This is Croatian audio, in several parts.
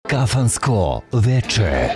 Kafansko veče.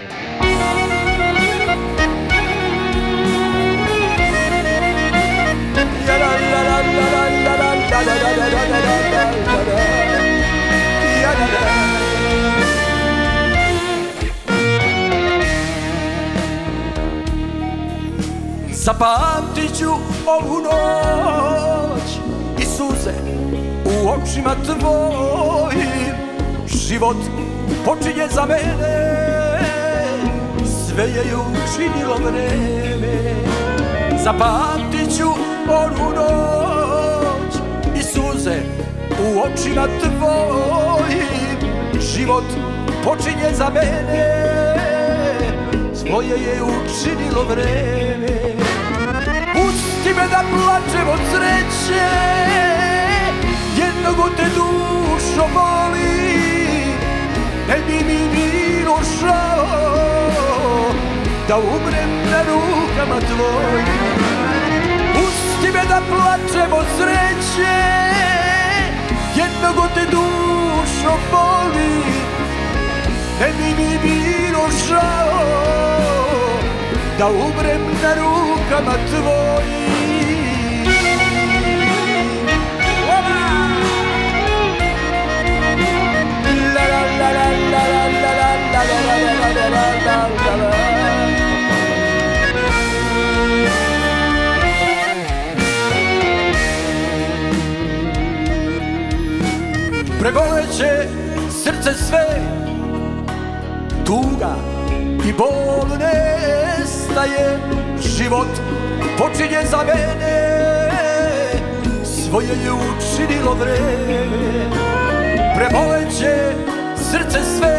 Zapamtit ću ovu noć i suze u očima tvojim. Život počinje za mene, sve je učinilo vreme. Zapamtit ću ovu noć i suze u očima tvojim. Život počinje za mene, svoje je učinilo vreme. Pusti me da plačem od sreće, jednog te dušo voli. Ne bi mi bilo žao da umrem na rukama tvojim. Pusti me da plačem od sreće, jednog te dušo voli. Ne bi mi bilo žao da umrem na rukama tvojim. La la la la la la la la la la la la la. Preboleće srce sve, tuga i bol nestaje. Život počinje za mene, svoje je učinilo vreme. Preboleće srce sve,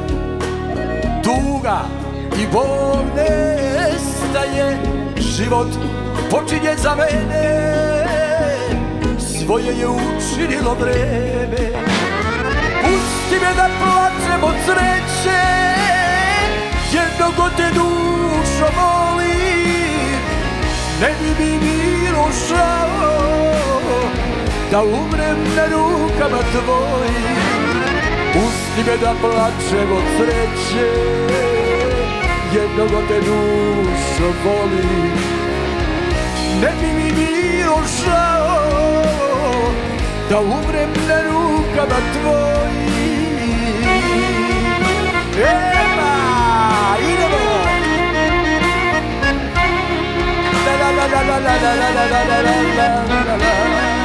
tuga i bol nestaje. Život počinje za mene, svoje je učinilo vreme. Pusti me da plačem od sreće, jednog te dušo voli. Ne bi mi bilo žao da umrem na rukama tvojim. Pusti me da plačem od sreće, jednog te dušo voli. Ne bi mi bilo žao da umrem na rukama tvojim. Ema, idemo! La la la la la la la la la la la la.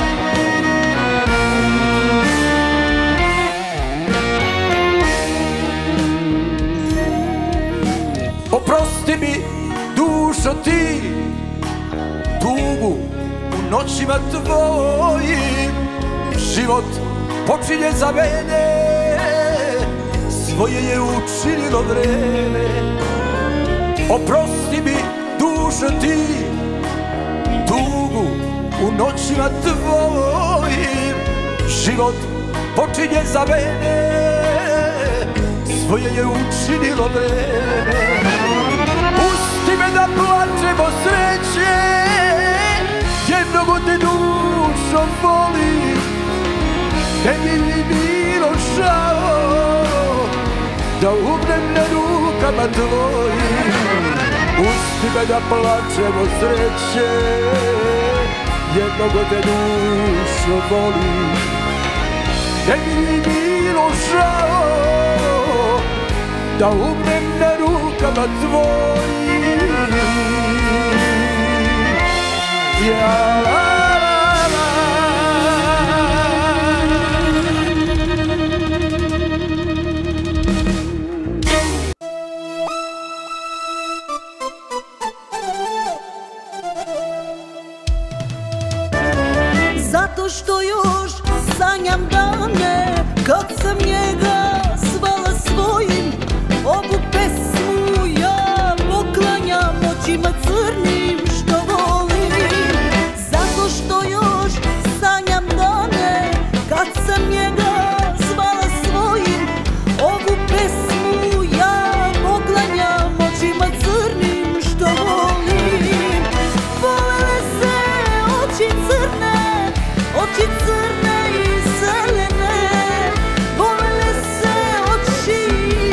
Oprosti mi, dušo ti, tugu u noćima tvojim. Život počinje za mene, svoje je učinilo vreme. Oprosti mi, dušo ti, tugu u noćima tvojim. Život počinje za mene, svoje je učinilo vreme. Pusti me da plačem od sreće, jednog te dušo voli. Ne bi mi bilo žao da umrem na rukama tvojim. Pusti me da plačem od sreće, jednog te dušo voli. Ne bi mi bilo žao da umrem na rukama tvojim. Ja, la, la, la. Zato što još sanjam dane kad sam njega zvala svojim. Ovu pesmu ja poklanjam očima crnim što volim. Zato što još sanjam dane kad sam njega zvala svojim. Ovu pesmu ja poklanjam očima crnim što volim. Volele se oči crne, oči crne i zelene. Volele se oči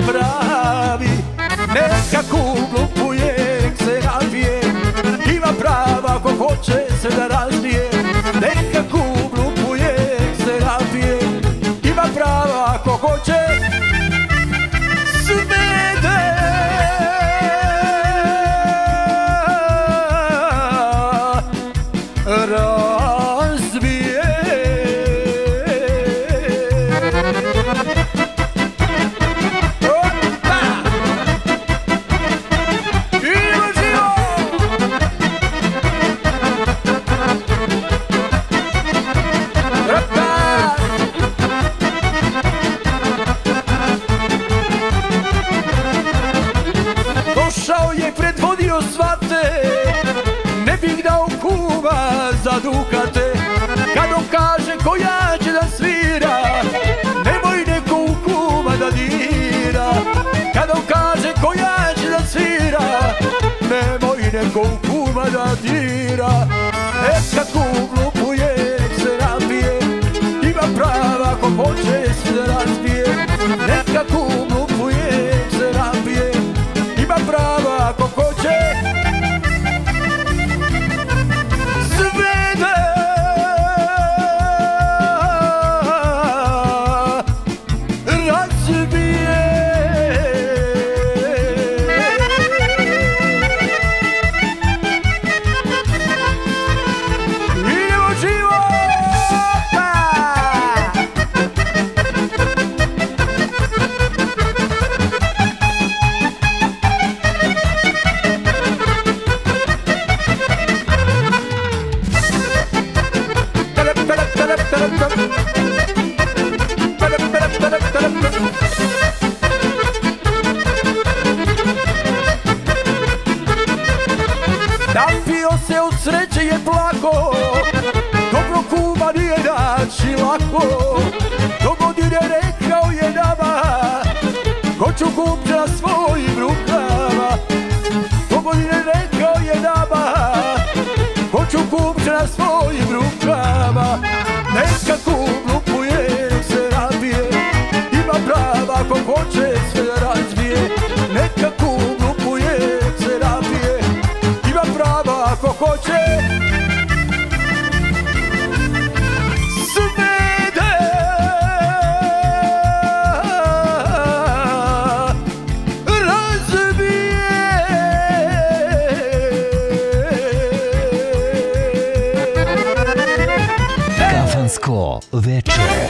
pravi, neka kuglu puje, se napije, ima prava ko hoće se da razbije, neka kuglu puje, se napije, ima prava ko hoće smete. Razbije. Opa! Idemo živo! Opa! Došao je, predvodio svate, ne bih dao kuma za dukate. Kad on kaže koja će da svira, nemoj neko kuma da dira. Kad on kaže koja će da svira, nemoj neko kuma da dira. Neka kuglu puje, nek se napije, ima prava ko hoće se da razbije. Neka kuglu puje, nek se napije, ima prava ko hoće svede. Razbije. Idemo živo! Napio se od sreće je plako, dobro kuma nije naći lako. Dogodine rekao je nama, hoću kupca na svojim rukama. Dogodine rekao je nama, hoću kupca na svojim rukama. Neka kuglu puje, nek se napije, ima prava ko hoće sve da razbije. Neka kuglu puje, nek se napije, ima prava ako hoće smede. Razbije. Kafansko veče.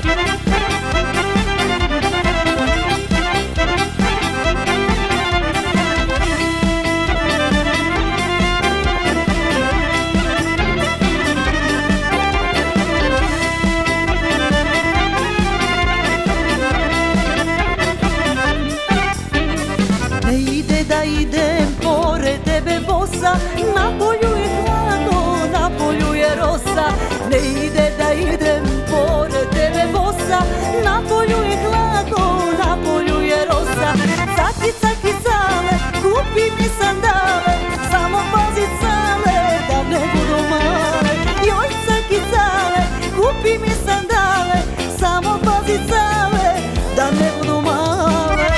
Ne ide da idem pored tebe bosa, na polju je hladno, na polju je rosa. Ne ide da idem pored tebe bosa, na polju je hladno, na polju je rosa. Caki, caki, cale, kupi mi sandale, samo pazi cale, da ne budu male. Joj, caki, cale, kupi mi sandale, samo pazi cale, da ne budu male.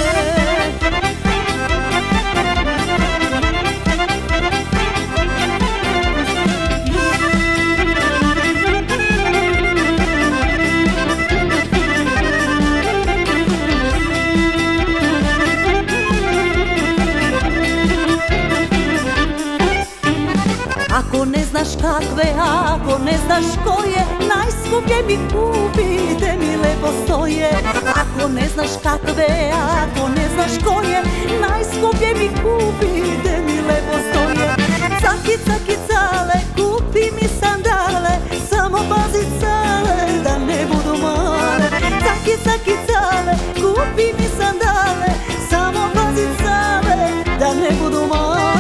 Ako ne znaš kakve, ako ne znaš ko je, najskuplje mi kupi, te mi lepo stoje. Ako ne znaš kakve, ako ne znaš ko je, najskuplje mi kupi, te mi lepo stoje. Caki, caki, cale, kupi mi sandale, samo pazi cale, da ne budu male. Caki, caki, cale, kupi mi sandale, samo pazi cale, da ne budu male.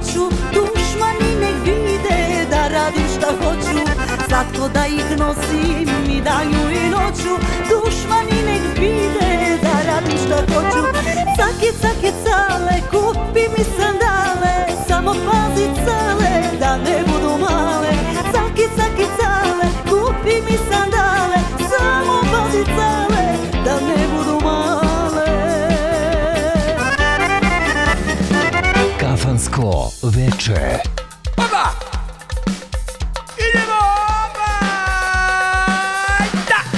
noću, dušmani nek vide da radim šta hoću. Slatko da ih nosim i danju i noću, dušmani nek vide da radim šta hoću. Cake cale, kupi mi sandale, samo pazi cale da ne budu male. Cake cale, kupi mi sandale, samo pazi cale da ne budu male. Kafansko veče. Oba! Idemo! Oba! Da!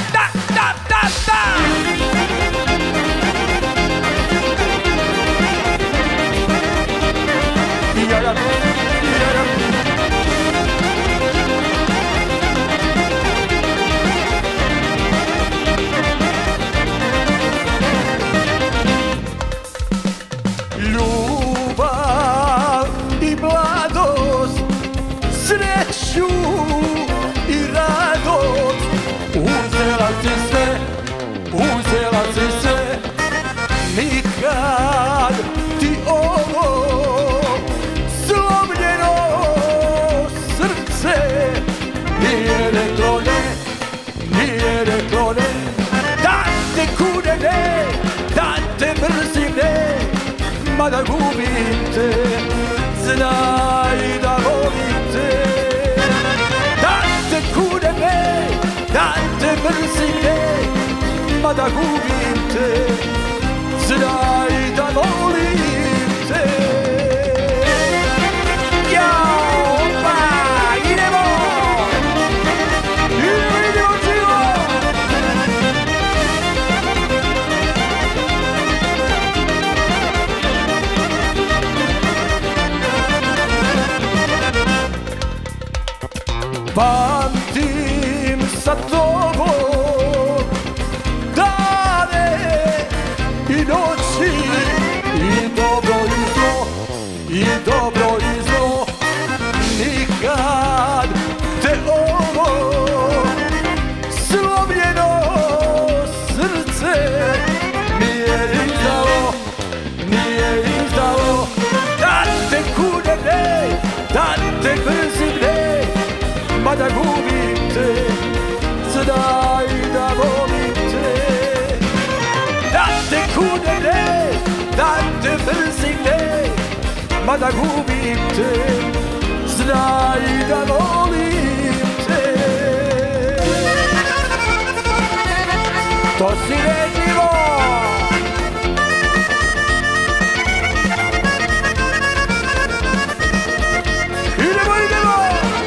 Ljubav i mladost, sreću i radost, uzela si sve, nikad ti ovo slomljeno srce nije reklo ne, da te kunem ne, da te mrzim ne, mada gubim te, znaj da volim te. Da te kunem ne, da te mrzim ne, mada gubim te, znaj da volim te. Jao, pa, idemo! Idemo živo! Pamtim sa tobom dane i noći, i dobro i zlo, nikad te ovo slomljeno srce nije izdalo, da te kunem ne, da te mrzim ne, mada gubim te, znaj da volim te. Da te kunem ne, da te mrzim ne, mada gubim te, znaj da volim te. To si neživo! Idemo!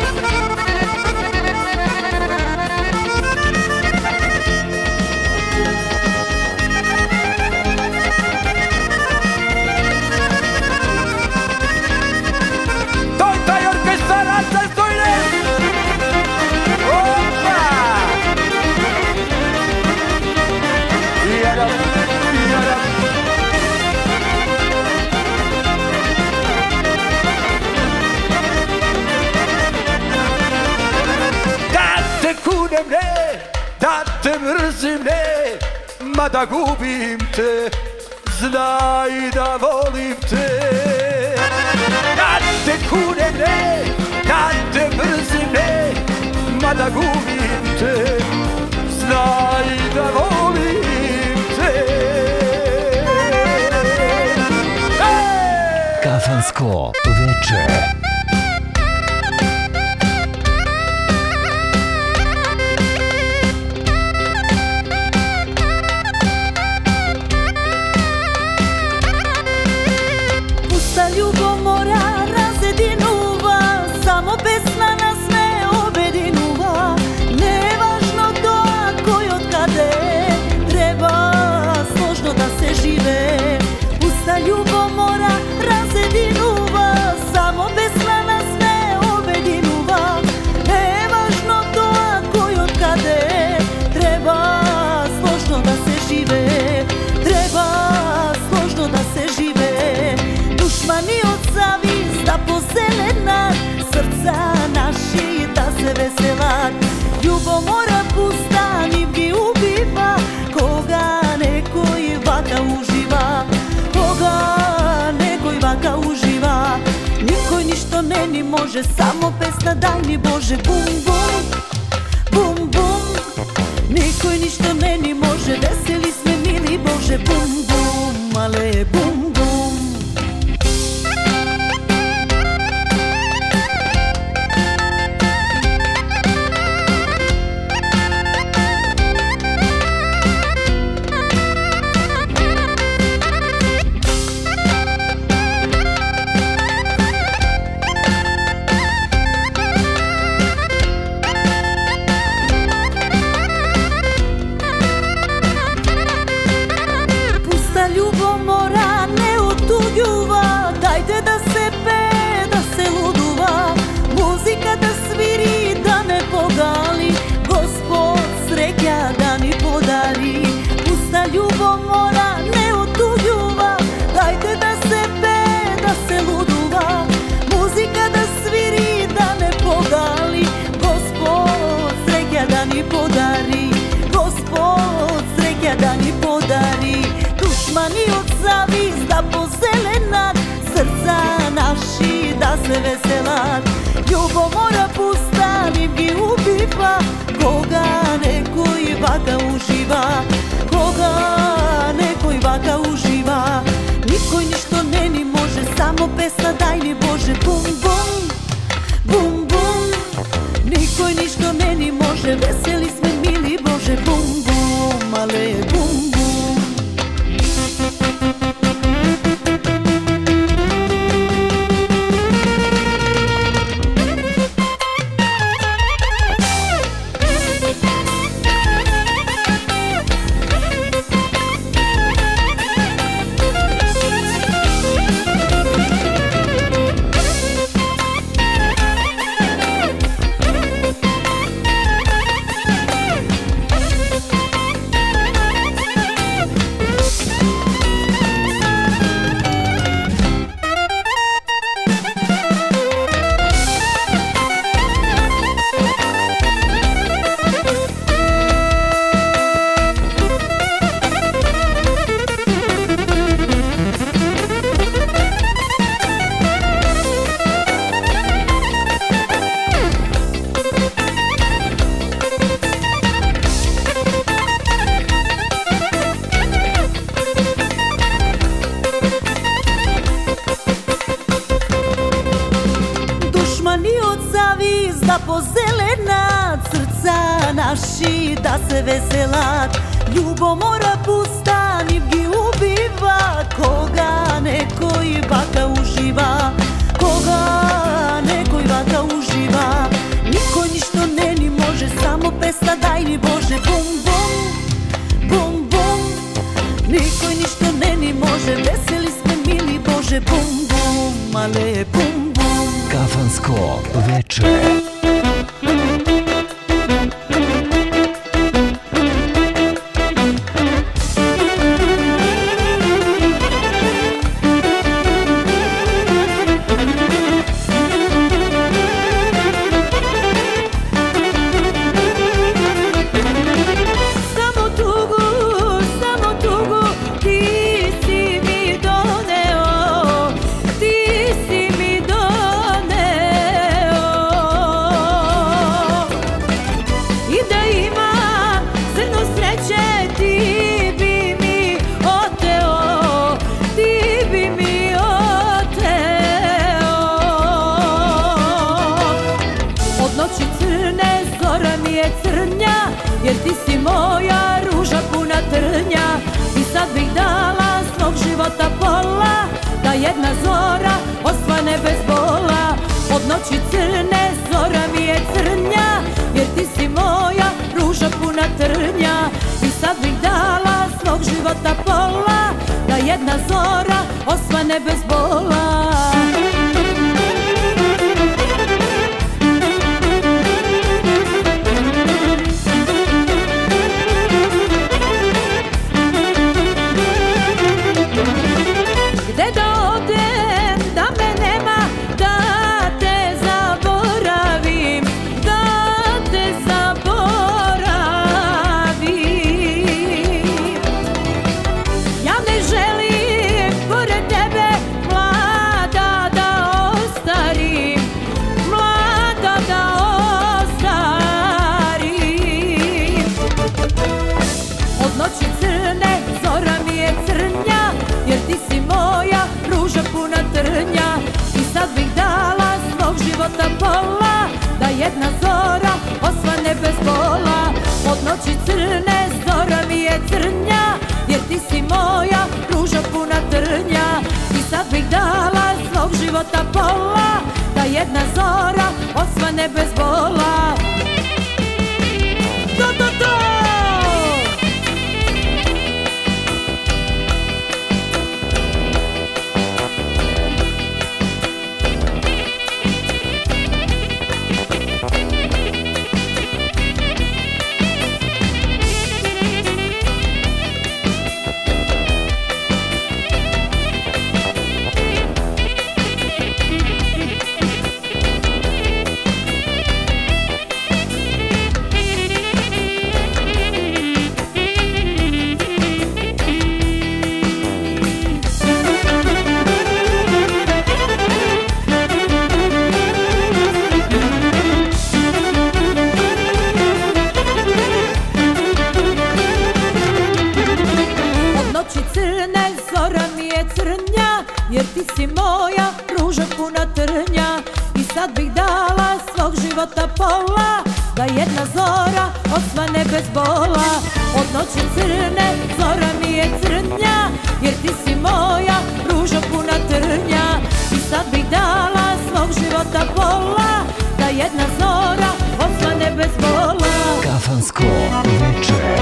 Da te mrzim ne, mada gubim te, znaj da volim te. Da te kunem ne, da te mrzim ne, mada gubim te, znaj da volim te. Kafansko veče. Ljubomora razedinuva, samo pesma nas ne obedinuva. Nevažno to ako i od kade, treba složno da se žive. Pusta ljubomora razedinuva, samo pesma ne ni može, samo pesna daj mi Bože. Bum bum, bum bum, niko i ništa ne ni može, veseli sme mili Bože. Bum bum, ale bum bum. Ljubomora ne otuđuva, dajte da se pe, da se luduva, muzika da sviri, da ne pogali, Gospod sreća da ni podari. Pusta ljubomora ne otuđuva, dajte da se pe, da se luduva, muzika da sviri, da ne pogali, Gospod sreća da ni podari, Gospod sreća da ni podari. Dušmani od zavizda pozelena, srca naši da se veselat. Ljubomora pusta nim gi ubiva, koga nekoj vaka uživa, koga nekoj vaka uživa. Nikoj ništo ne ni može, samo pesna daj mi Bože. Bum bum, bum bum, nikoj ništo ne ni može, veseli sme mili Bože. Bum bum, ale bum bum. Da pozelena, srca naši da se veselat. Ljubomora pusta nim gi ubiva, koga nekoj vaka uživa, koga nekoj vaka uživa. Niko ništo ne ni može, samo pesna daj mi Bože. Bum bum, bum bum, niko ništo ne ni može, veseli sme mili Bože. Bum bum, ale bum bum. Kafansko veče. Jer ti si moja ruža puna trnja, i sad bih dala svog života pola, da jedna zora osvane bez bola. Od noći crne zora mi je crnja, jer ti si moja ruža puna trnja, i sad bih dala svog života pola, da jedna zora osvane bez bola. jedna zora osvane bez bola. Od noći crne zora mi je crnja, jer ti si moja ruža puna trnja. I sad bih dala svog života pola, da jedna zora osvane bez bola. To! Jer ti si moja ruža puna trnja. I sad bih dala svog života pola, da jedna zora osvane bez bola. Od noći crne zora mi je crnja, jer ti si moja ruža puna trnja. I sad bih dala svog života pola, da jedna zora osvane bez bola. Kafansko veče.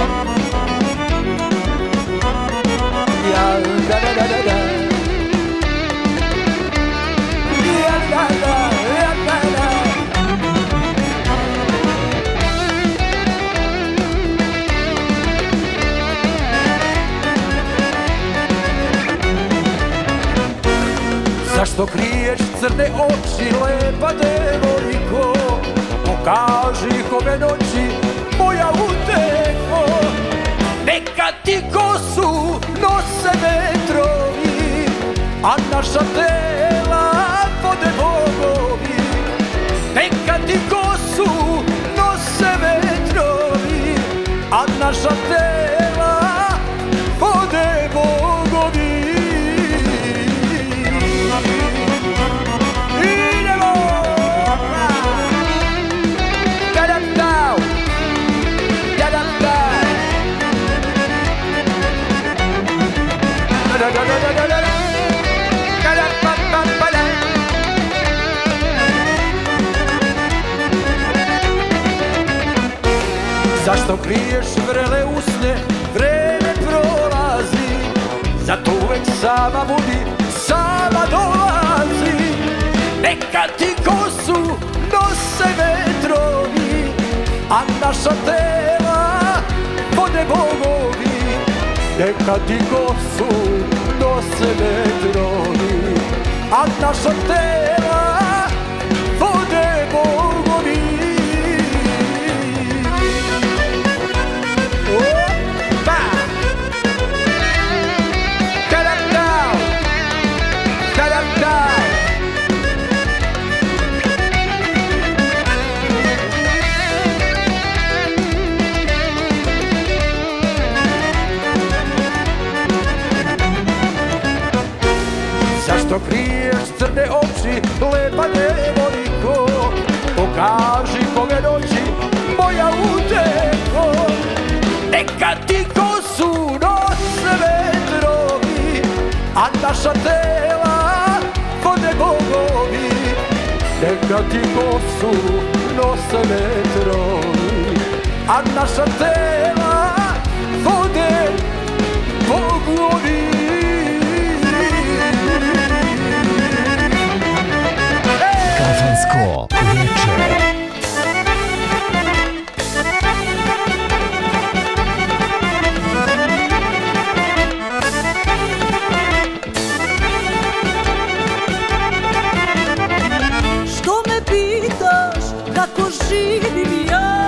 Zašto kriješ crne oči, lepa devojko? Pokaži ih ove noći, moja uteho. Neka ti kosu nose vetrovi, a naša tela vode bogovi. Neka ti kosu nose vetrovi, a naša tela vode bogovi. Zašto kriješ vrele usne, vreme prolazi, zato uvek sama budi, sama dolazi. Neka ti kosu nose vetrovi, a naša tela vode bogovi. Neka ti kosu nose vetrovi, a naša tela vode bogovi. Zašto kriješ crne oči, lepa devojko? Pokaži ove noći, moja uteho. Neka ti kosu nose vetrovi, a naša tela vode bogovi. Neka ti kosu nose vetrovi, a naša tela vode bogovi. Kafansko veče. Što me pitaš kako živim ja,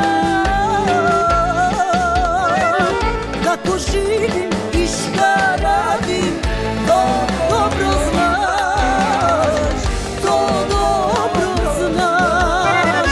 kako živim i šta radim, to dobro znaš, to dobro znaš.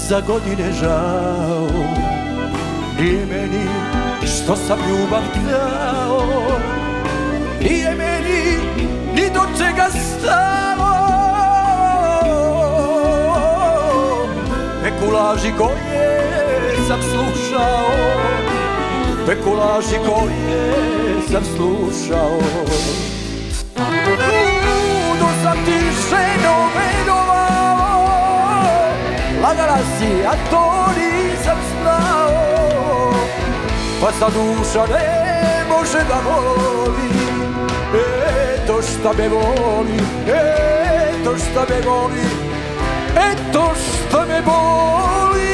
za godine žao. Nije meni što sam ljubav dao, nije meni ni do čega stalo. Neku laži koje sam slušao, neku laži koje sam slušao. Ludo sam ti ženo vedovao, lagala si, a to nisam znao. Pa sad duša ne može da voli, eto šta me voli, eto šta me voli, eto šta me boli.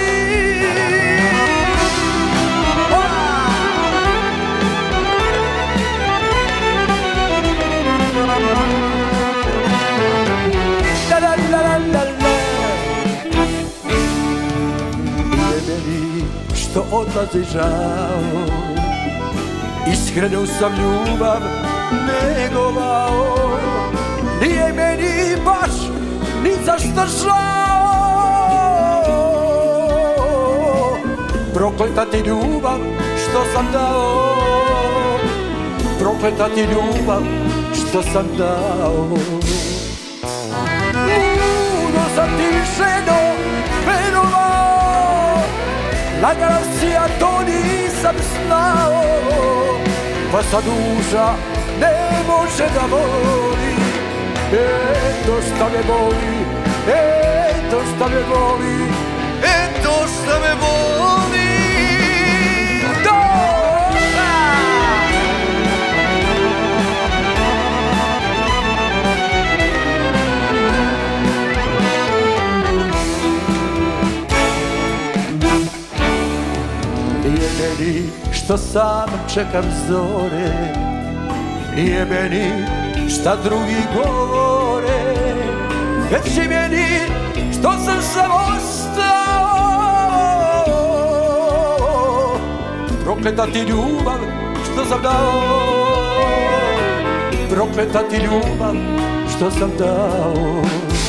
La la la la la la. Nije meni što odlazi žao, iskrenu sam ljubav negovao. Nije meni baš ni za šta žao, prokleta ti ljubav što sam dao, prokleta ti ljubav što sam dao. Ludo sam ti ženo verovao, lagala si, a to nisam znao. Pa sad duša ne može da voli, eto šta me boli, eto šta me boli, eto šta me boli. Nije meni što sam čekam zore, nije meni šta drugi govore, već je meni što sam sam ostao. Prokleta ti ljubav što sam dao, prokleta ti ljubav što sam dao.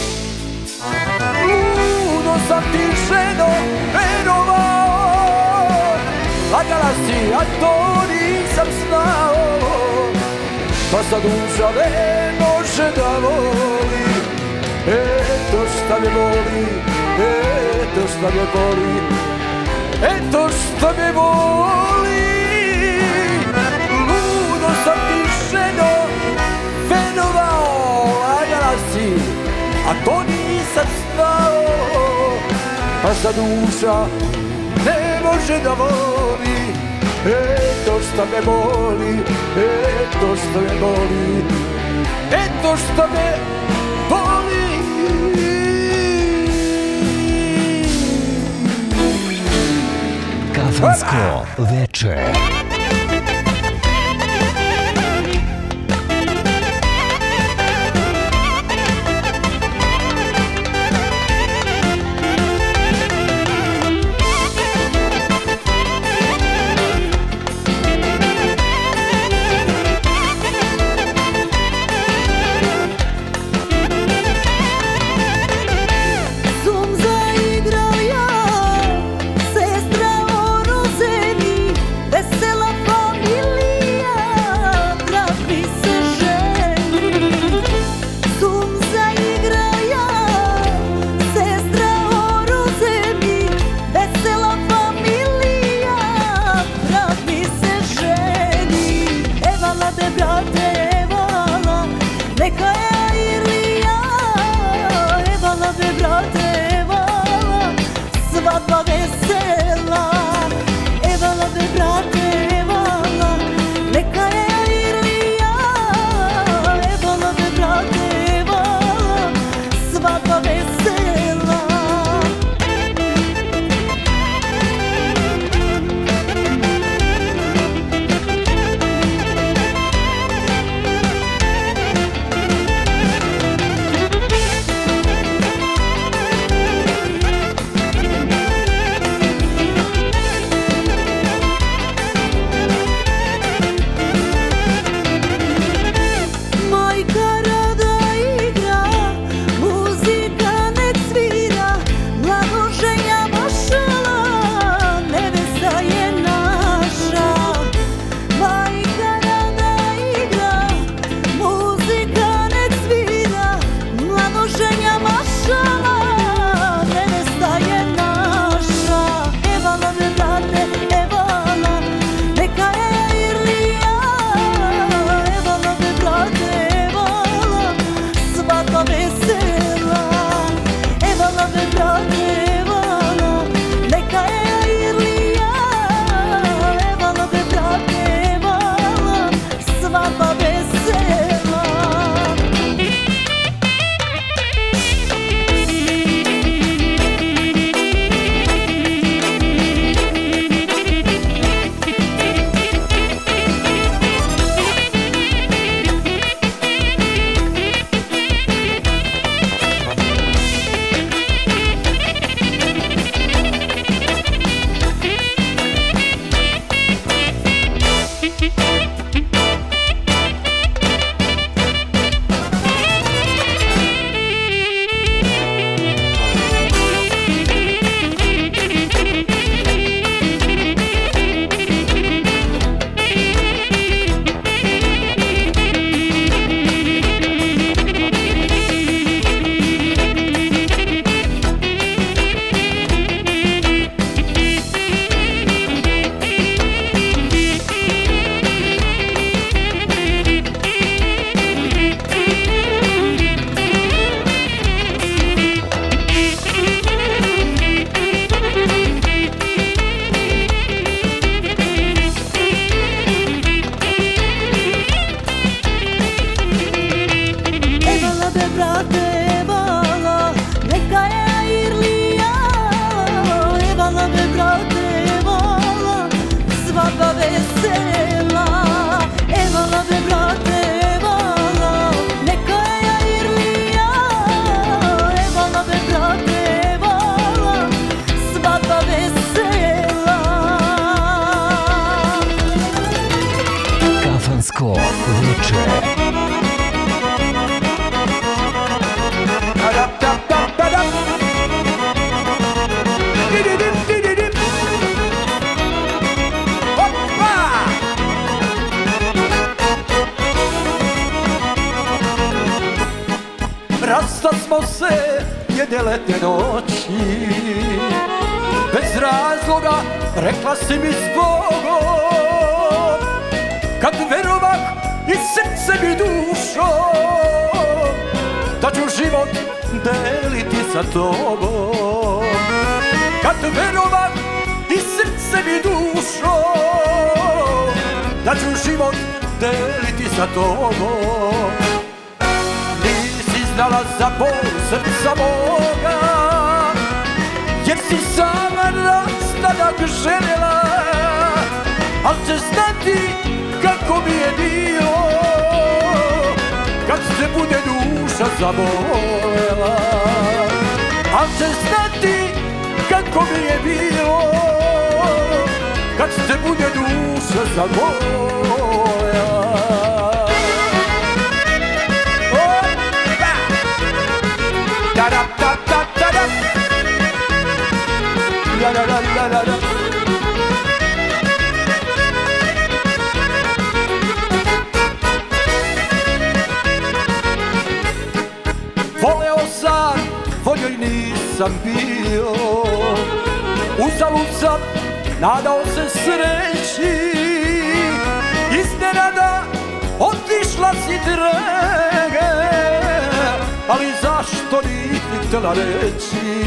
Ludo sam ti ženo verovao, lagala si, a to nisam znao. Pa sad duša ne može da voli, eto šta me boli, eto šta me boli, eto šta me boli. Ludo sam ti ženo verovao, lagala si, a to nisam znao. Pa sad duša ne može da voli, eto šta me boli, eto šta me boli, eto šta me boli. Kafansko veče. Sestra o rozeni, vesela Kafansko veče. Rasta smo se jedne letne noći, bez razloga rekla si mi zbogom, kad verovah i srce mi dušo, da ću život deliti sa tobom. Kad verovah i srce mi dušo, da ću život deliti sa tobom. Znala za bol srca moga, jer si sama rastanak željela, al će znati kako mi je bilo, kad se bude duša zabolela. Al će znati kako mi je bilo, kad se bude duša zabolela. Voleo sam, volio i nisam bio, uzalud sam nadao se sreći, iznenada otišla si draga, ali zašto nisi htjela reći?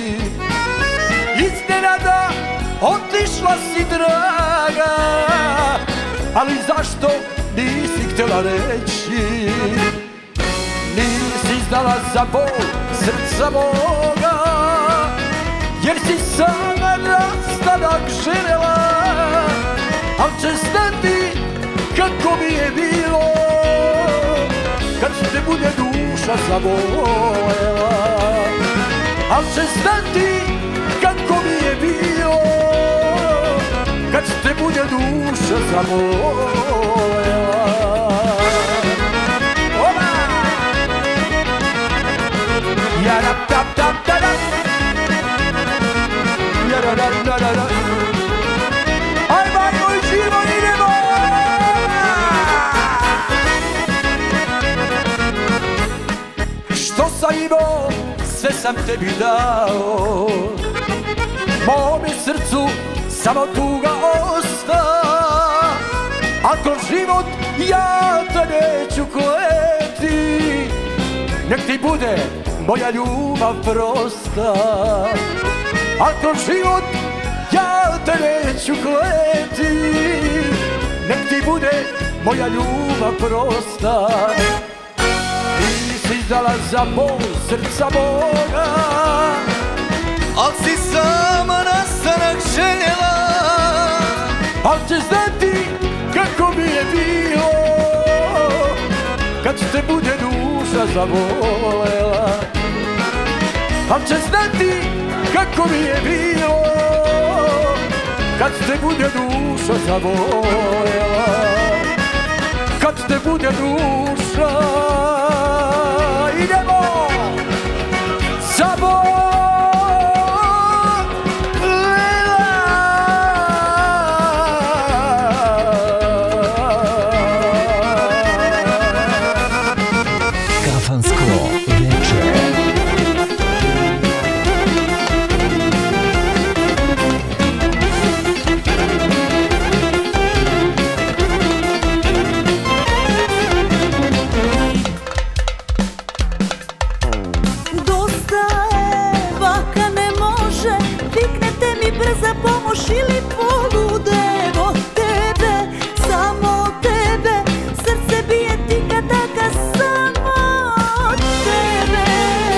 Iznenada otišla si draga, ali zašto nisi htjela reći? Nisi znala za bol srca moga, jer si sama rastanak željela, al će znati kako mi je bilo, kad te bude duša zavolela. Al će znati kako mi je bilo, kad te bude duša zavolela. Ajmo, ajmo i živo idemo! Što sam imao, sve sam tebi dao, mome srcu samo tuga osta. A kroz život ja te neću kleti, nek ti bude moja ljubav prosta. A kroz život ja te neću kleti, nek ti bude moja ljubav prosta. Nisi znala za bol srca moga, al si sama rastanak željela, al će znati kako mi je bilo, kad te bude duša zavolela. Al će znati kako mi je bilo, kad te bude duša zavolela. Kad te bude duša, idemo! Zavolela. Kafansko veče. Za pomoć ili poludev od tebe, samo od tebe, srce bije tika taka samo od tebe.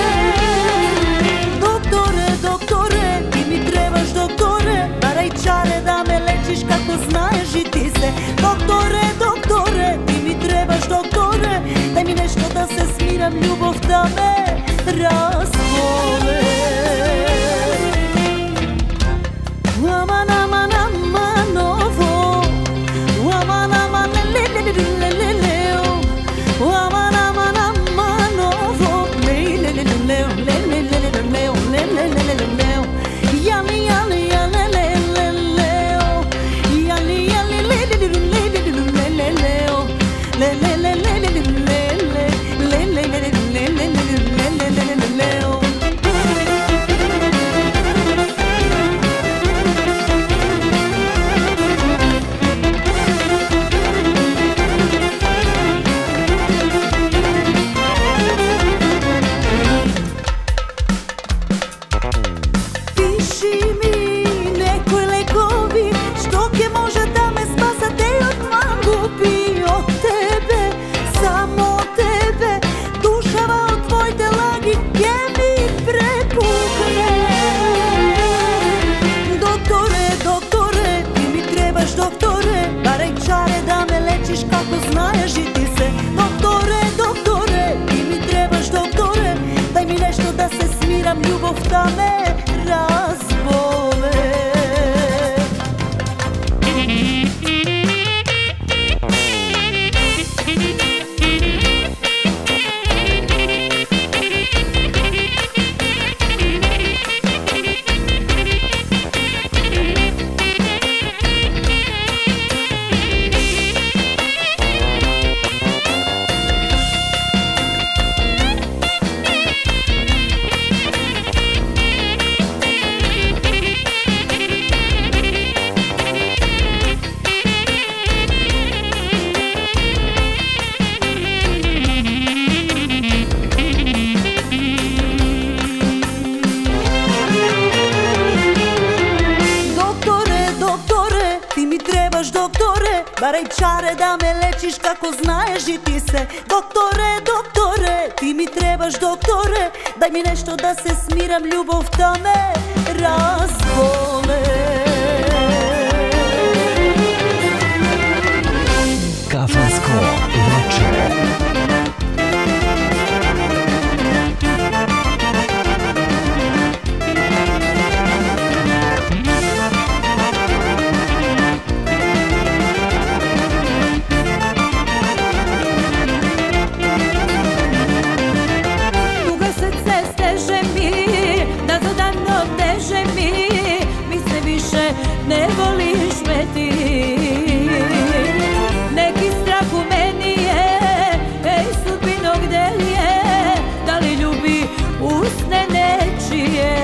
Doktore, doktore, ti mi trebaš doktore, baraj čare da me lečiš kako znaš i ti se. Doktore, doktore, ti mi trebaš doktore, daj mi nešto da se smiram, ljubav da me razbole. Aman aman aman ovo, aman aman le le le le le. kako znaš i ti se. Doktore, doktore, ti mi trebaš doktore, daj mi nešto da se smiram, ljubav ta me razbole. Baraj čare da me lečiš kako znaš i ti se. Doktore, doktore, ti mi trebaš doktore, daj mi nešto da se smiram, ljubav ta me razbole. Kafansko veče. Ne voliš me ti, neki strah u meni je, ej sudbino gde li je, da li ljubi usne nečije.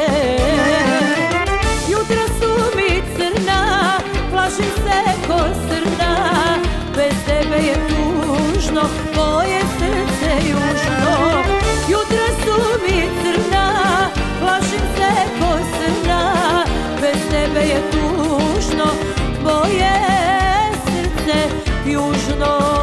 Jutra su mi crna, plašim se ko srna, bez tebe je tužno, moje srce južno. Jutra su mi crna, plašim se ko srna, bez tebe je tužno, moje srce južno.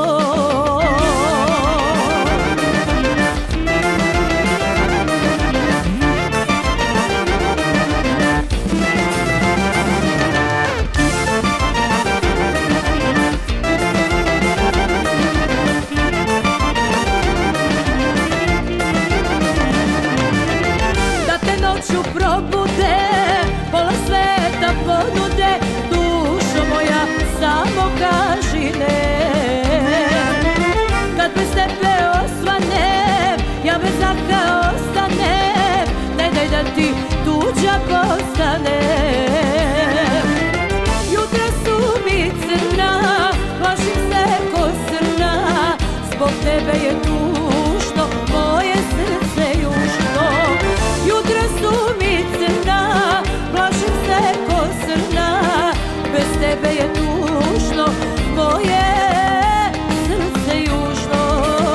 Da te noću probude, pola sveta ponude, dušo moja samo kaži ne. Kad bez tebe osvanem, ja bez zaka ostanem, ne daj da ti tuđa postanem. Jutra su mi crna, plašim se ko srna, zbog tebe je tužno, moje srce južno. Jutra su mi crna, plašim se ko srna, bez tebe je tužno, moje srce južno.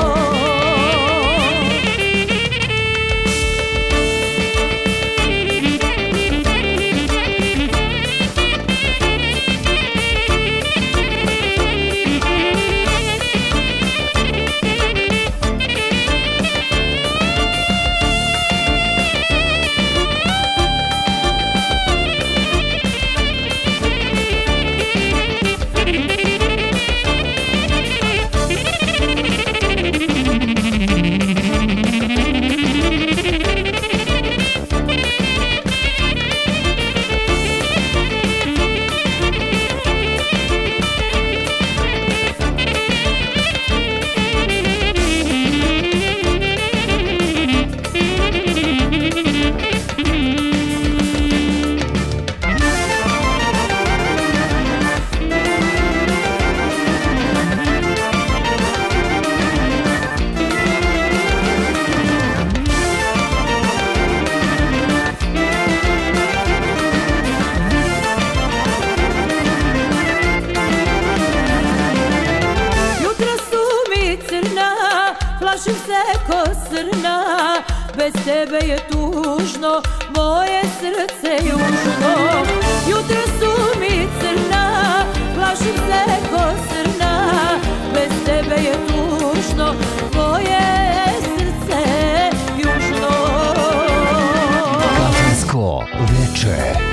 Plašim se ko srna, bez tebe je tužno, moje srce južno. Jutra su mi crna, plašim se ko srna, bez tebe je tužno, moje srce južno. Kafansko veče.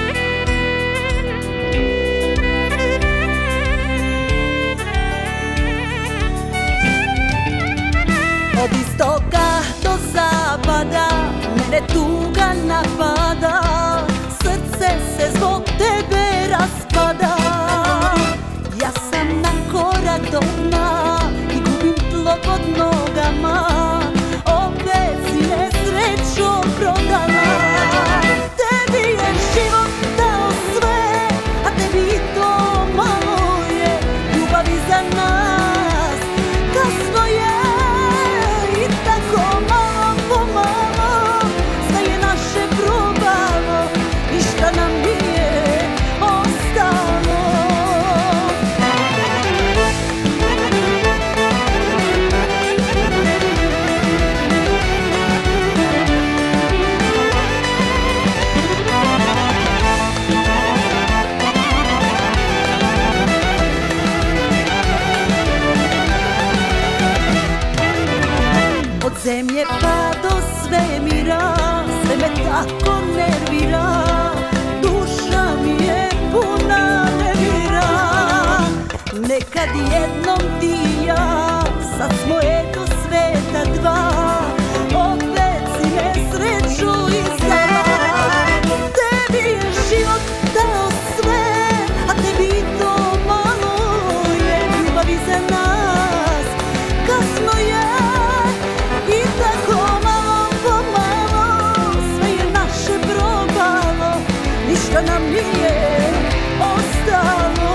kad jednom ti i ja, sad smo eto sveta dva, opet si nesreću izdala. Tebi je život dao sve, a tebi to malo je, ljubavi za nas kasno je. I tako malo po malo sve je naše probalo, ništa nam nije ostalo.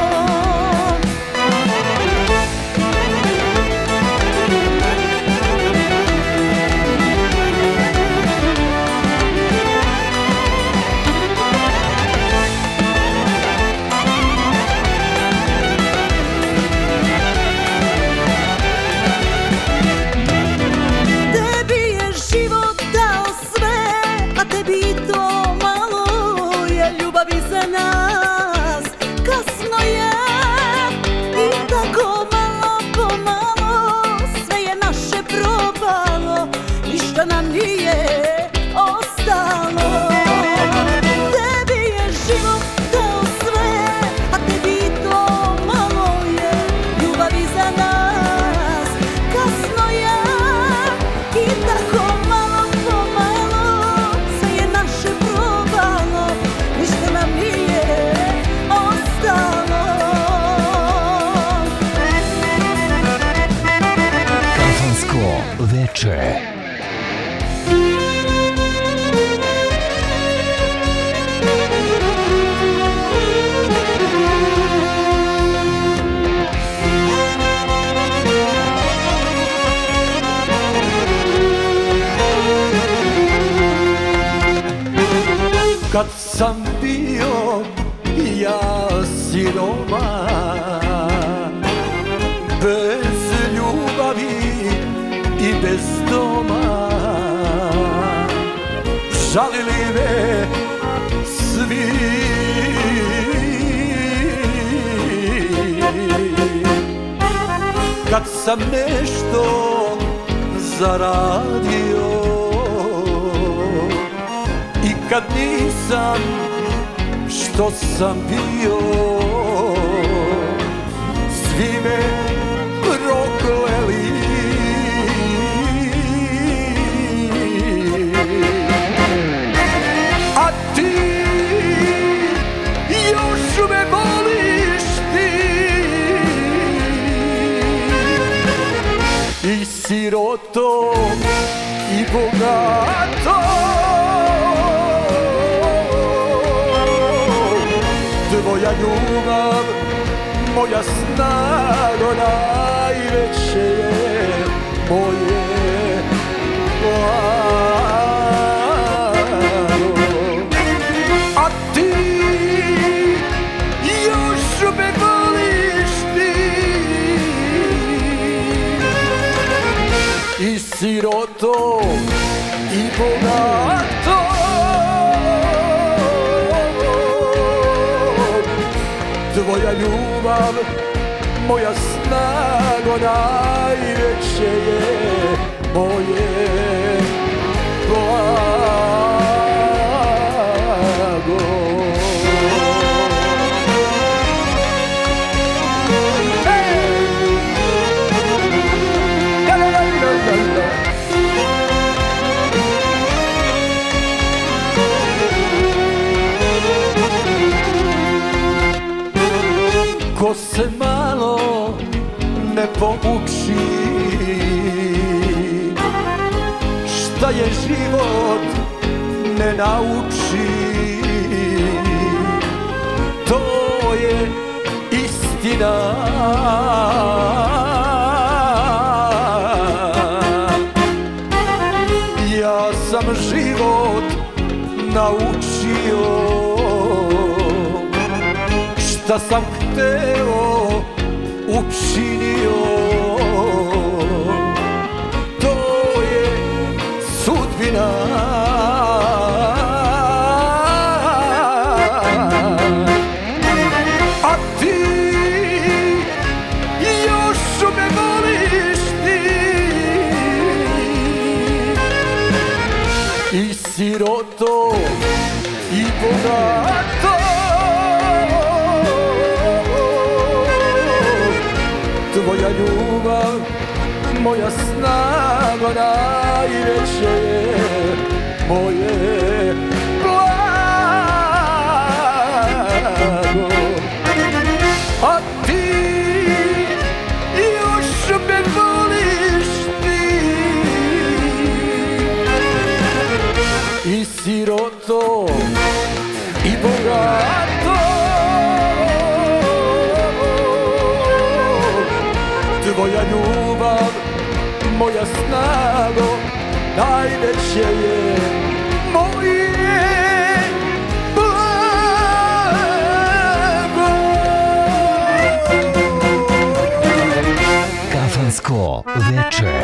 Tebi je život dao sve, a tebi to malo je, ljubavi za nas kasno je. I tako malo po malo sve je naše probalo, ništa nam nije ostalo. Tebi je život dao sve, a tebi to malo je, ljubavi za nas kasno je. I tako malo po malo sve je naše probalo, ništa nam nije ostalo. Kafansko veče. Kad sam bio ja siroman, bez ljubavi i bez doma, žalili me svi. Kad sam nešto zaradio i kad nisam što sam bio, svi me prokleli. A ti još me voliš ti, i siroto i bogato. Tvoja ljubav, moja snaga najveće je moje blago. A ti još me voliš ti, i siroto i bogato. Tvoja ljubav, moja snaga najveće je moje blago. Ko se malo ne pouči šta je život, ne nauči, to je istina. Ja sam život naučio, šta sam hteo učinio, to je sudbina. A ti još me voliš ti, i siroto i bogato. ljubav, moja snaga najveće je moje blago. A ti još me voliš ti, i siroto i bogato, tvoja ljubav, moja snago, najveće je moje blago. Kafansko veče.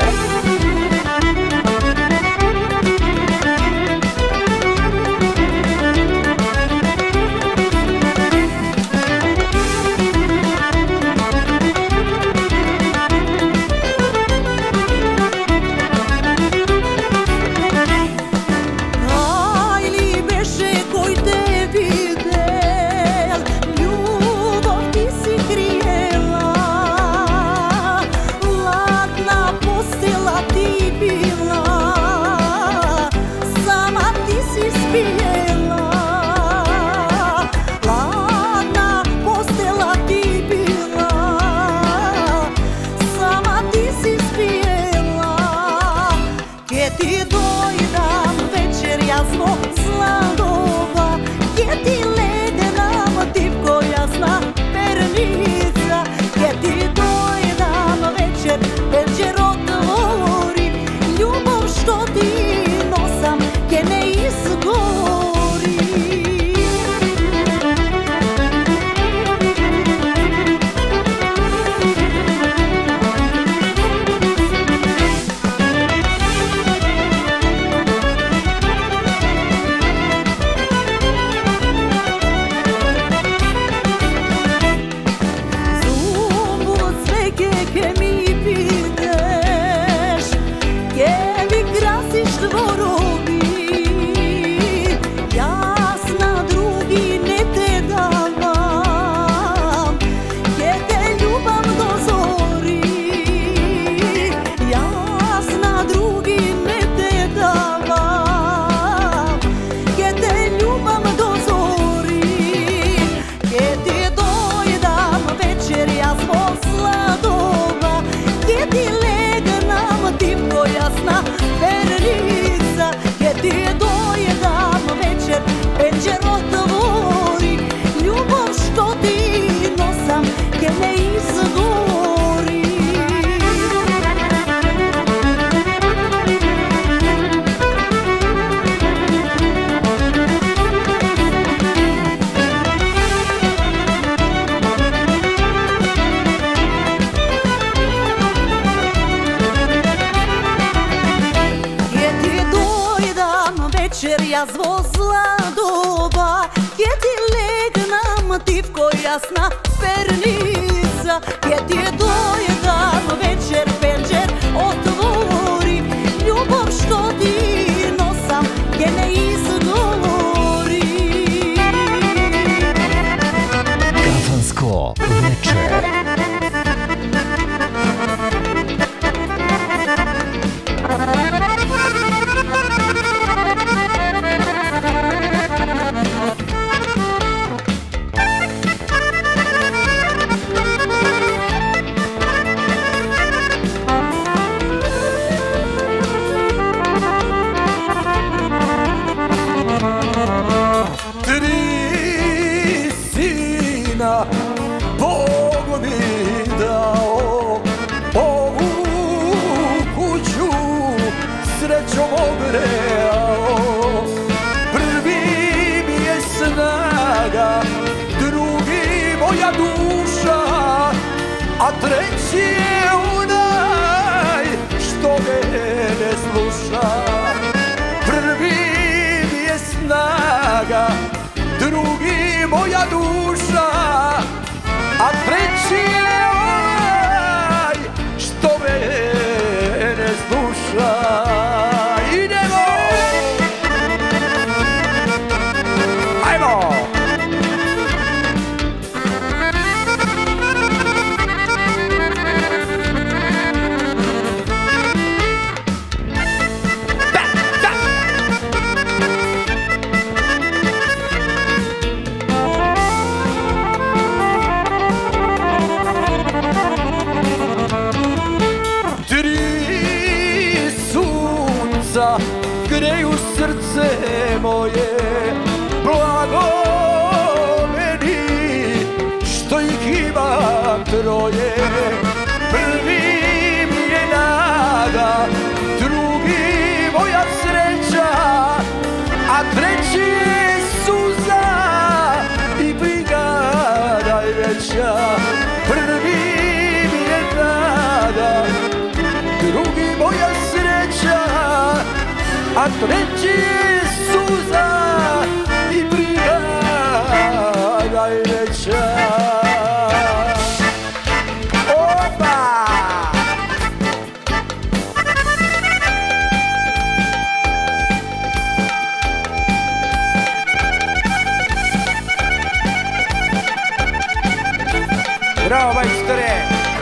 Jazvo zla doba, gdje ti legnam divko jasna pernica, gdje ti je dojedan večer penđer otvori, ljubav što ti nosam gdje ne izgovori. Kafansko veče. Bog mi dao ovu kuću, srećom ogrejao. Prvi mi je snaga, drugi moja duša, a treći je onaj što me ne sluša. Prvi mi je snaga, drugi moja duša, a treći je onaj što me ne sluša. Idemo! Ajmo! moje, blago meni što ih imam troje. Prvi mi je nada, drugi moja sreća, a treći je suza i briga najveća. Prvi mi je nada, drugi moja sreća, a treći je suza i briga najveća. Bravo, majstore!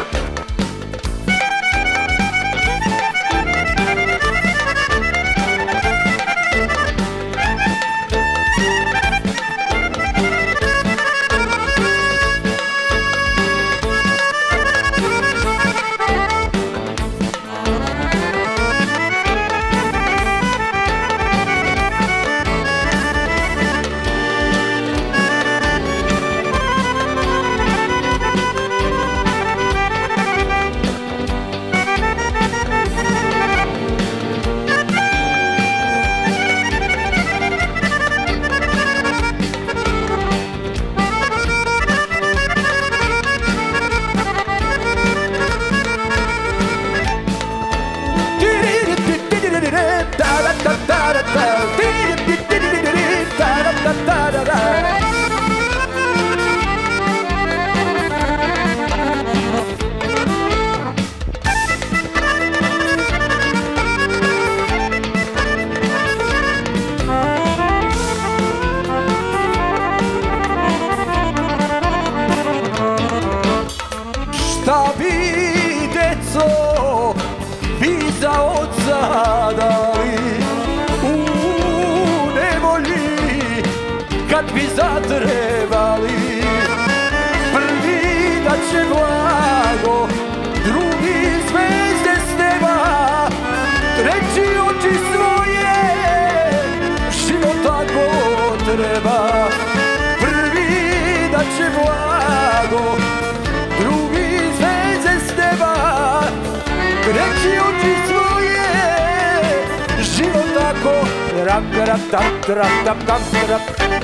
Šta bi, deco, vi za oca dali u nevolji kad bi zatrebali? Prvi da će blago, drugi zvezde s neba, treći oči svoje, život tako treba. Prvi da će blago, drugi zvezde s neba, treći oči svoje, život tako rap, rap, tap, rap, tap, tap, rap.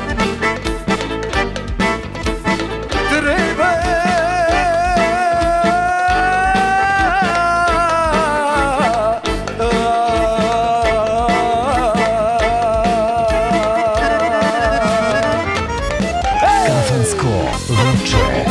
Treba. Kafansko veče.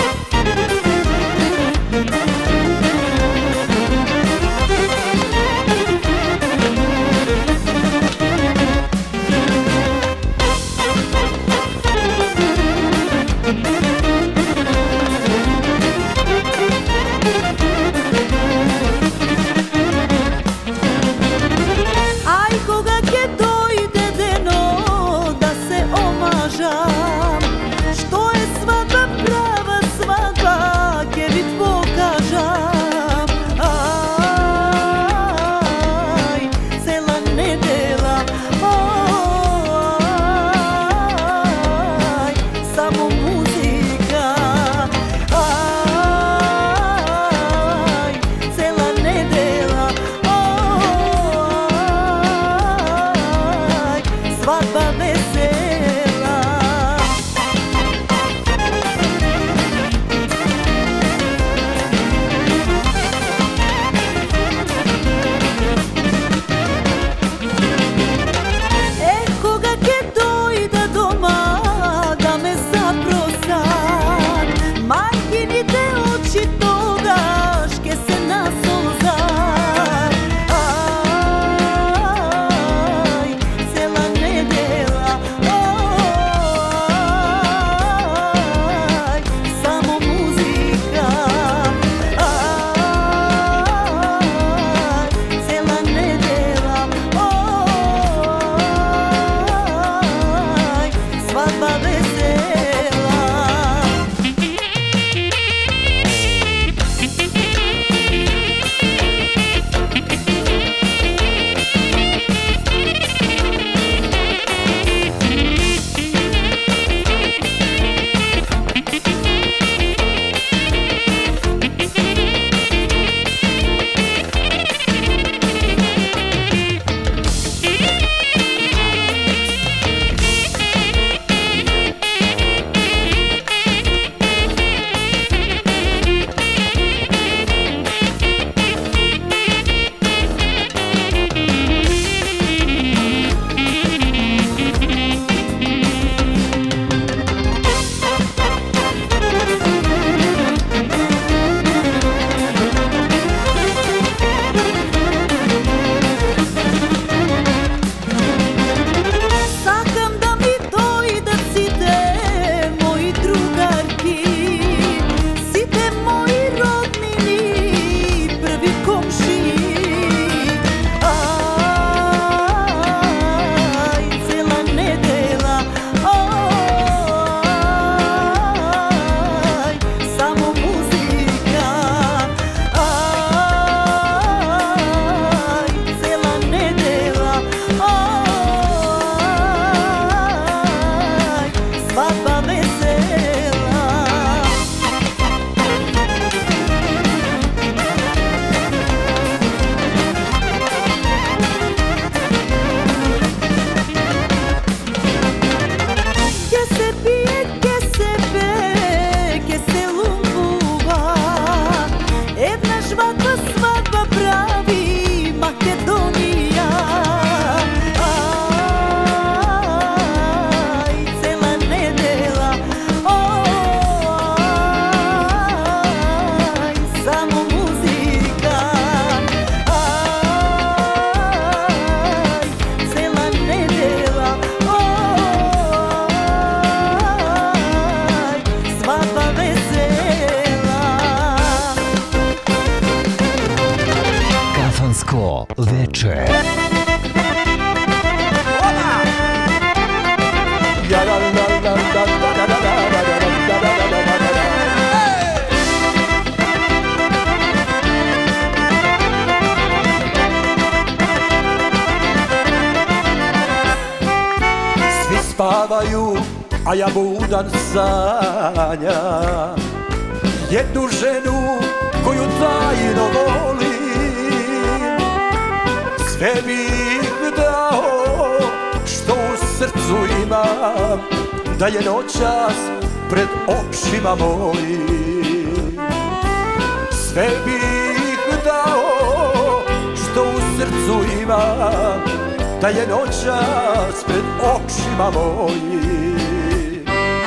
spavaju, a ja budan sanjam jednu ženu koju tajno volim. Sve bih dao što u srcu imam, da je noćas pred očima mojim. Sve bih dao što u srcu imam, da je noćas pred očima mojim.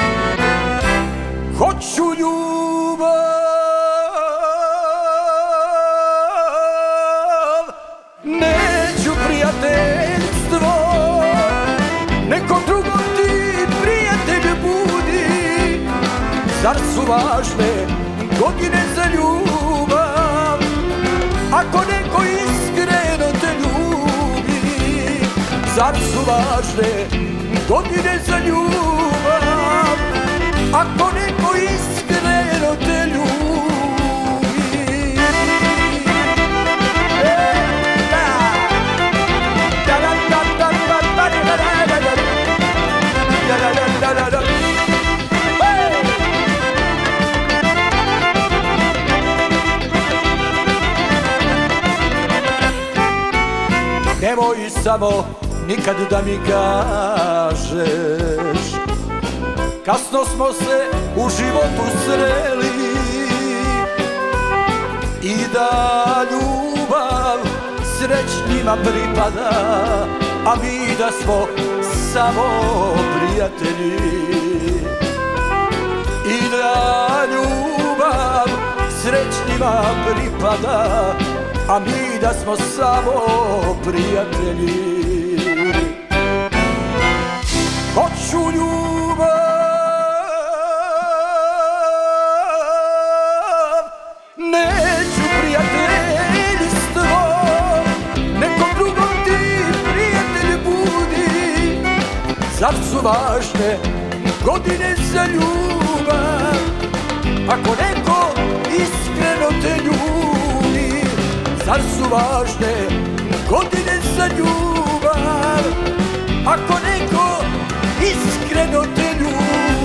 Hoću ljubav, neću prijateljstvo, nekom drugom ti prijatelj budi. Zar su važne godine za ljubav, ako neko iskreno te ljubi? Zar su važne godine za ljubav, ako neko iskreno te ljubi? Nemoj samo nikad da mi kažeš kasno smo se u životu sreli i da ljubav srećnima pripada, a mi da smo samo prijatelji. I da ljubav srećnima pripada, a mi da smo samo prijatelji. Hoću ljubav, neću prijateljstvo, nekom drugom ti prijatelj budi. Zar su važne godine za ljubav, ako neko iskreno te ljubi? Zar su važne godine za ljubav, ako neko iskreno te ljubi?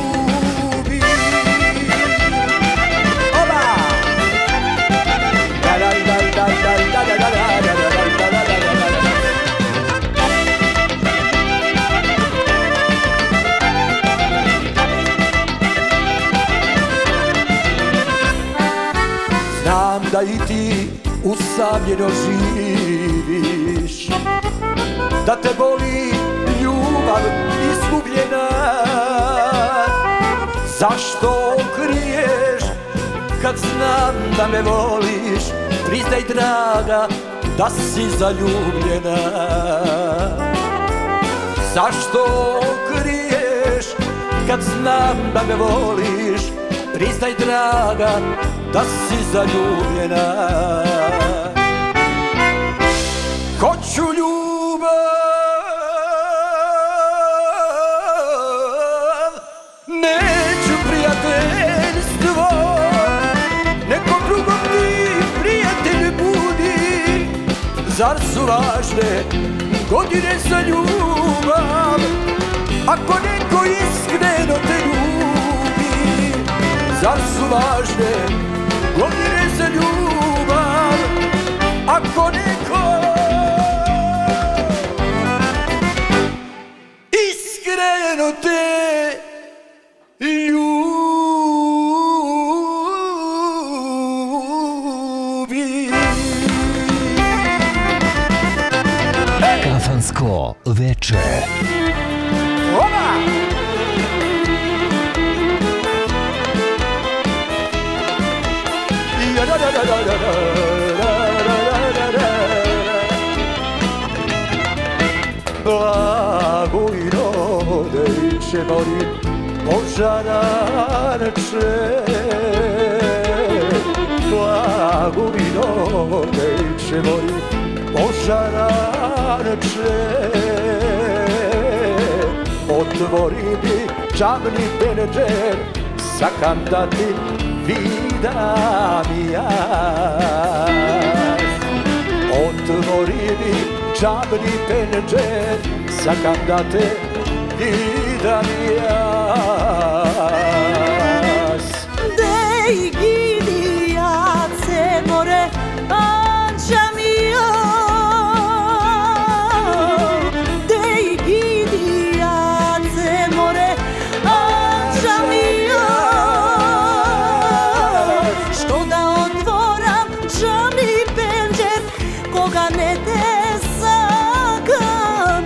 Oba! Znam da i ti usamljeno živiš, da te boli ljubav izgubljena. Zašto kriješ kad znam da me voliš? Priznaj draga da si zaljubljena. Zašto kriješ kad znam da me voliš? Priznaj draga da si zaljubljena. Hoću ljubav, neću prijateljstvo, nekom drugom ti prijatelj budi. Zar su važne godine za ljubav, ako neko iskreno te ljubi? Zar su važne godine za ljubav, ako neko iskreno te ljubi? Kafansko veče. Oba! Blagujno dejče mori požaranače. Blagujno dejče mori požaranače. Otvori mi čamni penđer, sakam da ti vidam jas. Otvori mi čamni penđer, sakam da te vidam pitam jas. Dej gidi jace more anča mio. Dej gidi jace more anča mio. Što da otvoram džami penđer koga ne desakam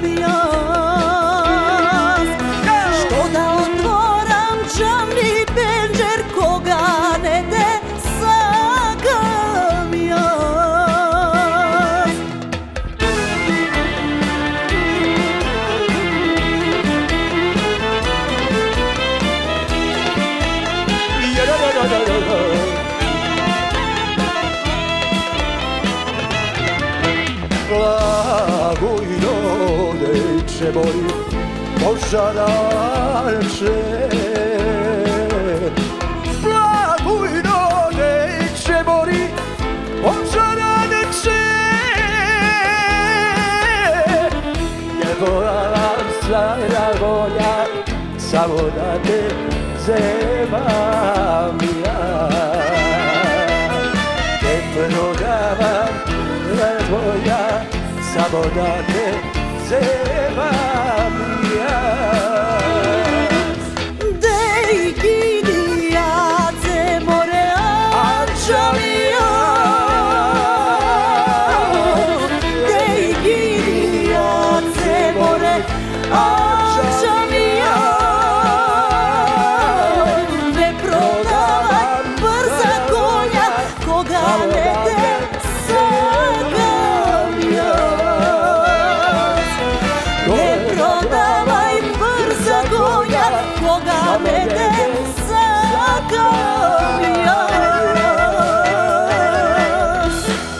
jas. Što da otvoram džami penđer koga ne desakam jas. Plaguj dodejče moj požaranče. Plaguj dodejče moj požaranče. Njegovam svajna volja samo da te zemam ja. Te prodavam tvoja, samo da te zemam ja. Dej gidi jace more anča mio. Dej gidi jace more anča mio. Ne prodavaj brza konja koga ne desakam jas. Ne prodavaj brza konja koga ne desakam jas.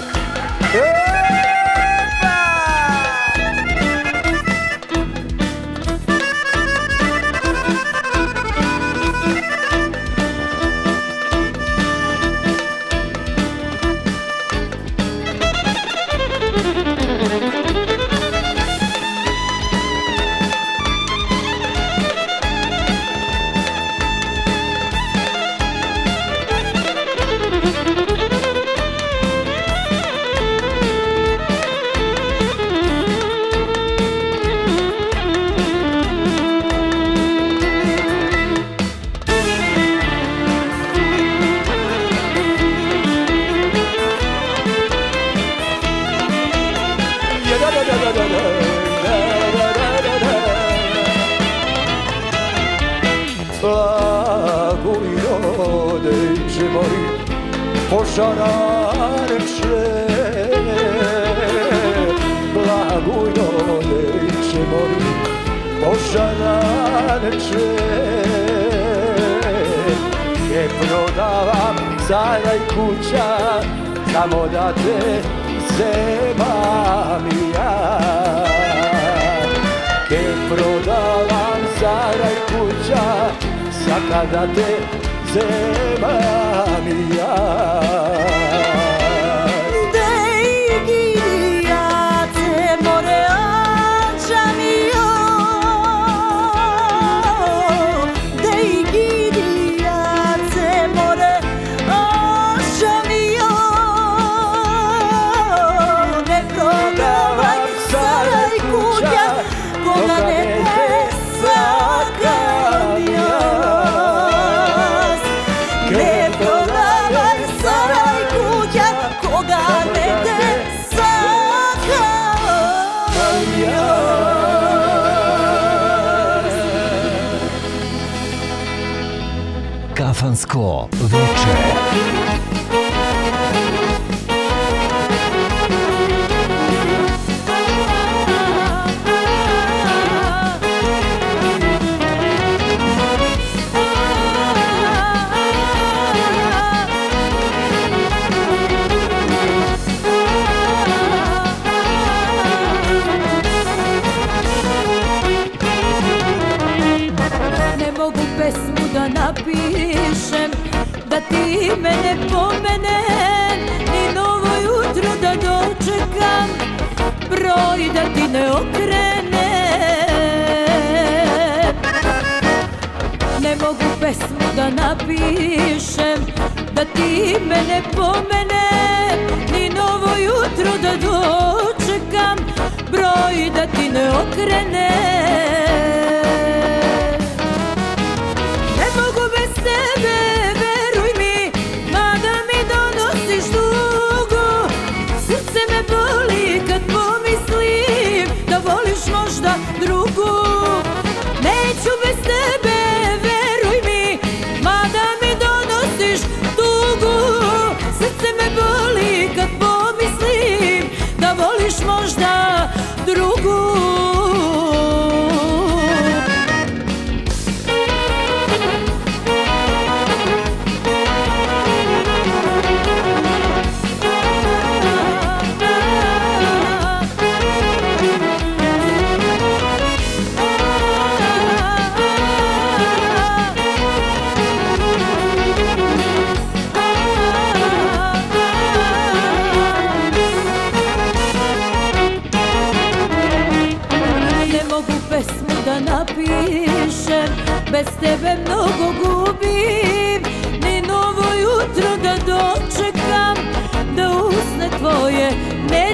Plaguj dodejče moj požaranče. Plaguj dodejče moj požaranče. Ne prodavam sada i kuća samo da te zemam ja. Ne prodavam sada i kuća kada te zemam ja. Dej gidi jace more anča mio. Dej gidi jace more anča mio. Ne prodavaj sada i kuća koga ne desakam jas. Ne prodavaj sada i kuća koga ne desakam jas. Kafansko veče. napišem da ti mene pomene, ni novo jutro da dočekam, broj da ti ne okrene. da napišem, da ti mene pomene, ni novo jutro da dočekam, broj da ti ne okrene. Ne mogu bez tebe, veruj mi, mada mi donosiš tugu. Srce me boli kad pomislim da voliš možda drugu. Neću bez tebe, veruj mi, mada mi donosiš tugu. Srce me boli kad pomislim da voliš možda drugu. Napišem, bez tebe mnogo gubim, ni novo jutro da dočekam, da usne tvoje ne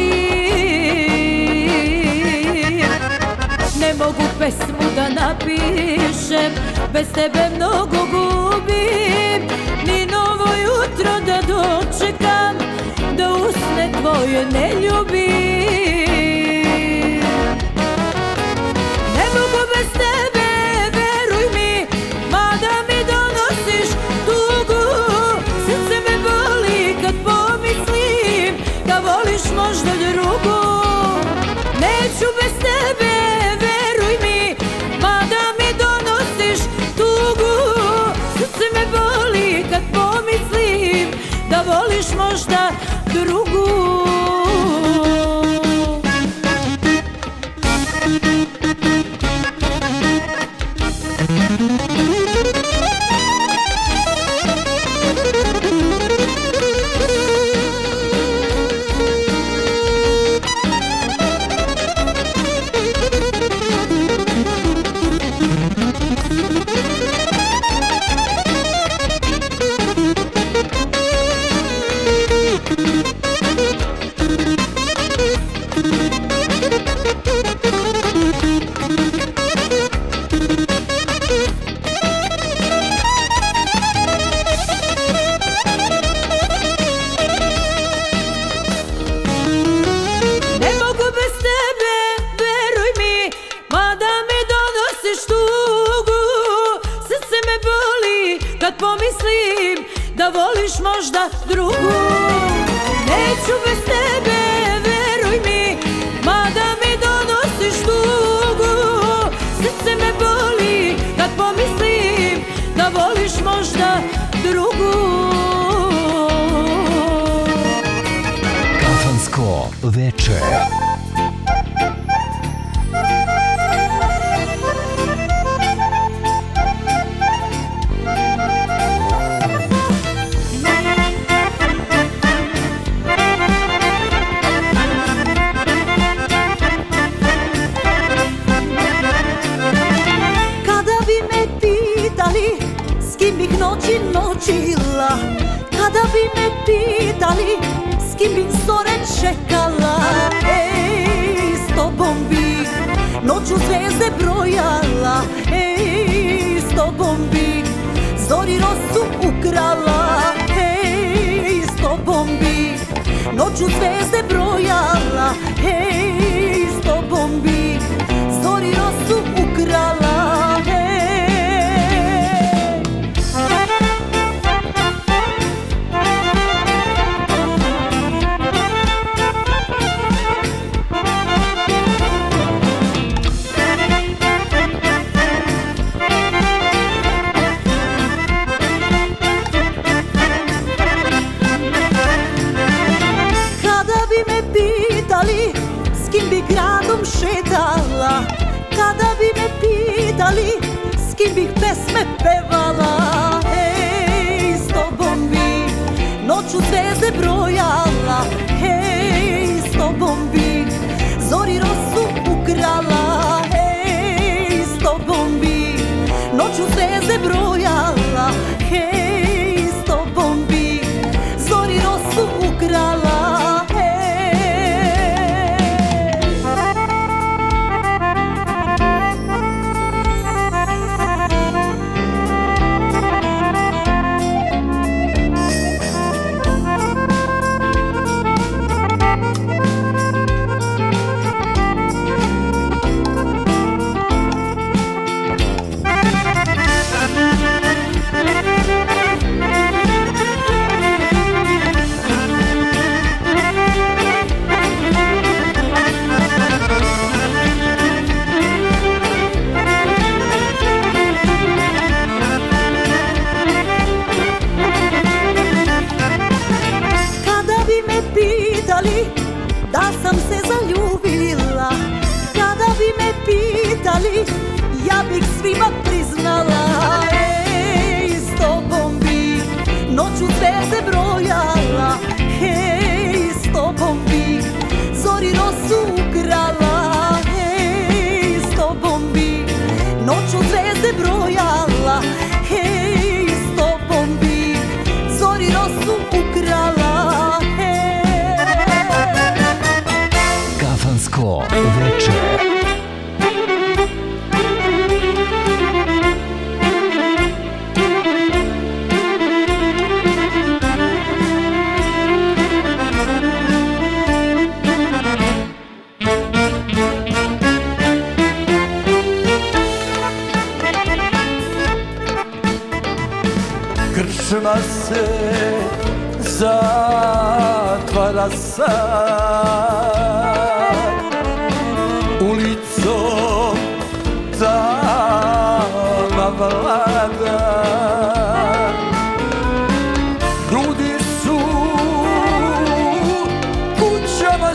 ljubim. Ne mogu pesmu da napišem, bez tebe mnogo gubim, ni novo jutro da dočekam, da usne tvoje ne ljubim. Ne mogu bez tebe, veruj mi, mada mi donosiš tugu. Srce me boli kad pomislim da voliš možda drugu. Neću bez tebe, veruj mi, mada mi donosiš tugu. Srce me boli kad pomislim da voliš možda drugu. Kad pomislim da voliš možda drugu. Neću bez tebe, veruj mi, mada mi donosiš tugu. Srce me boli kad pomislim da voliš možda drugu. Kafansko veče. Noći noćila, kada bi me pitali s kim bih zore čekala. Ej, s tobom bih noću zvijezde brojala. Ej, s tobom bih zori rosu ukrala. Ej, s tobom bih noću zvijezde brojala. Ej, s tobom bih zori rosu ukrala. S kim bi gradom šetala, kada bi me pitali s kim bih pesme pevala. Hej, s tobom bih noću zvijezde brojala. Hej, s tobom bih zori rosu ukrala. Hej, s tobom bih noću zvijezde brojala. noću zvijezde brojala, hej, s tobom bih zori rosu ukrala, hej, s tobom bih noću zvijezde brojala, hej, s tobom bih zori rosu ukrala, hej. Kafansko veče. Krčma se zatvara sad, ulicom tama vlada. Ljudi su kućama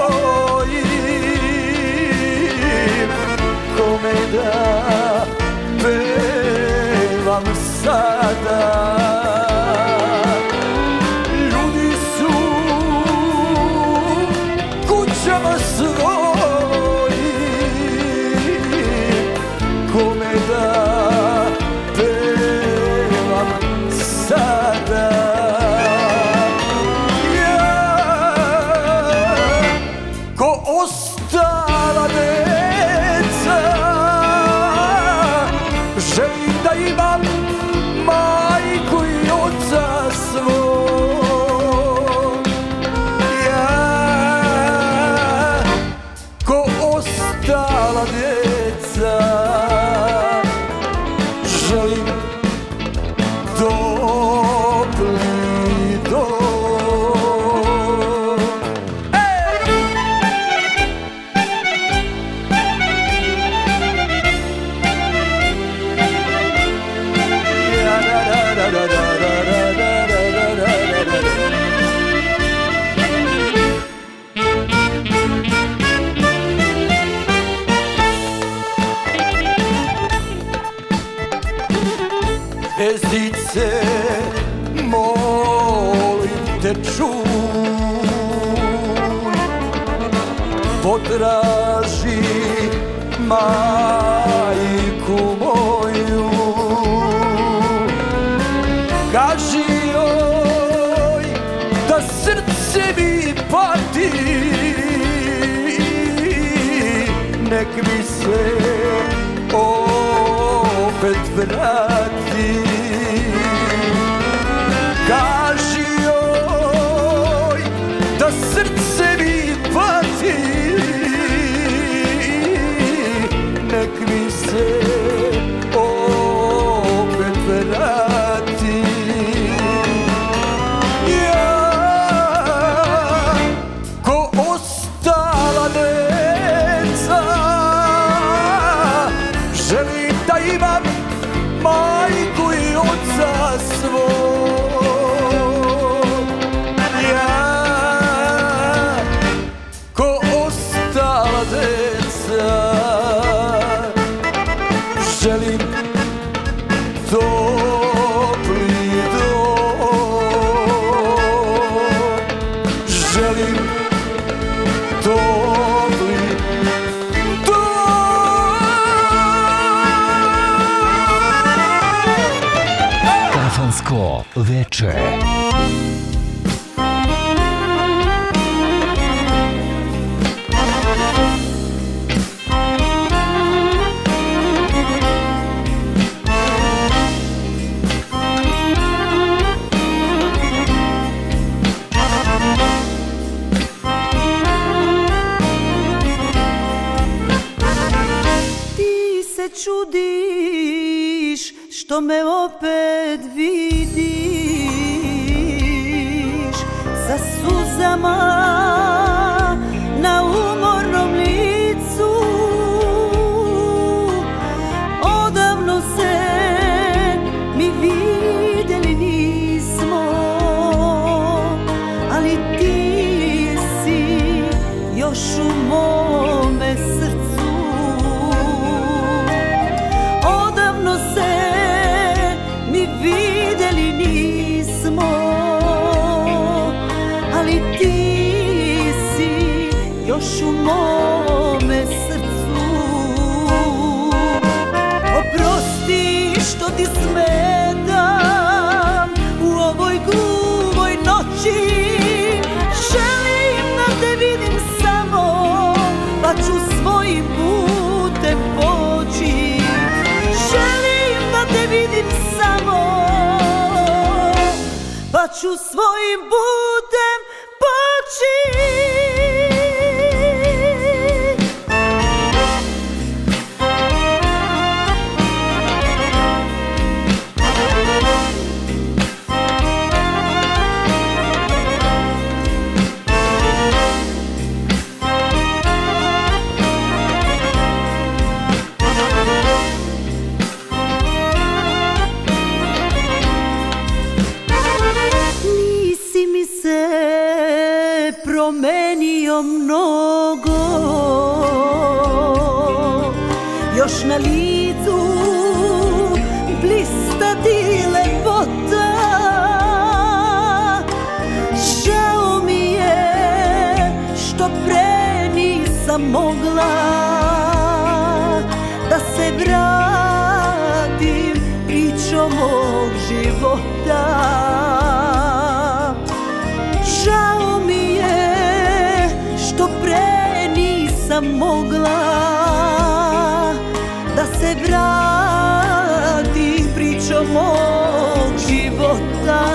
svojim, kome da pevam sada. Ljudi su kućama svojim, kome da pevam sada. Ja, ko ostala deca, želim da imam majku i oca svog. Ja, ko ostala djeca, želim topli dom. Zvijezdice, molim te čuj, potraži majku moju. Kaži joj da srce mi pati, nek mi se opet vrati. Kaži joj da srce mi pati, nek mi se opet vrati. Ja, ko ostala deca, želim da imam majku i oca svog. Ja, ko ostala deca, želim topli dom. Želim topli Kafansko veče. Ti se čudiš što me opet vidiš sa suzama na umornom licu. Odavno se mi vidjeli nismo, ali ti si još u mome srcu. Odavno se mi vidjeli nismo, mome srcu. Oprosti što ti smetam u ovoj gluvoj noći. Želim da te vidim samo, pa ću svojim putem poći. Želim da te vidim samo, pa ću svojim putem poći. Promenio mnogo, još na licu blista ti lepota. Žao mi je što pre nisam mogla da se vratim pričom mog života. Žao mi je što pre nisam mogla da se vratim pričom mog života.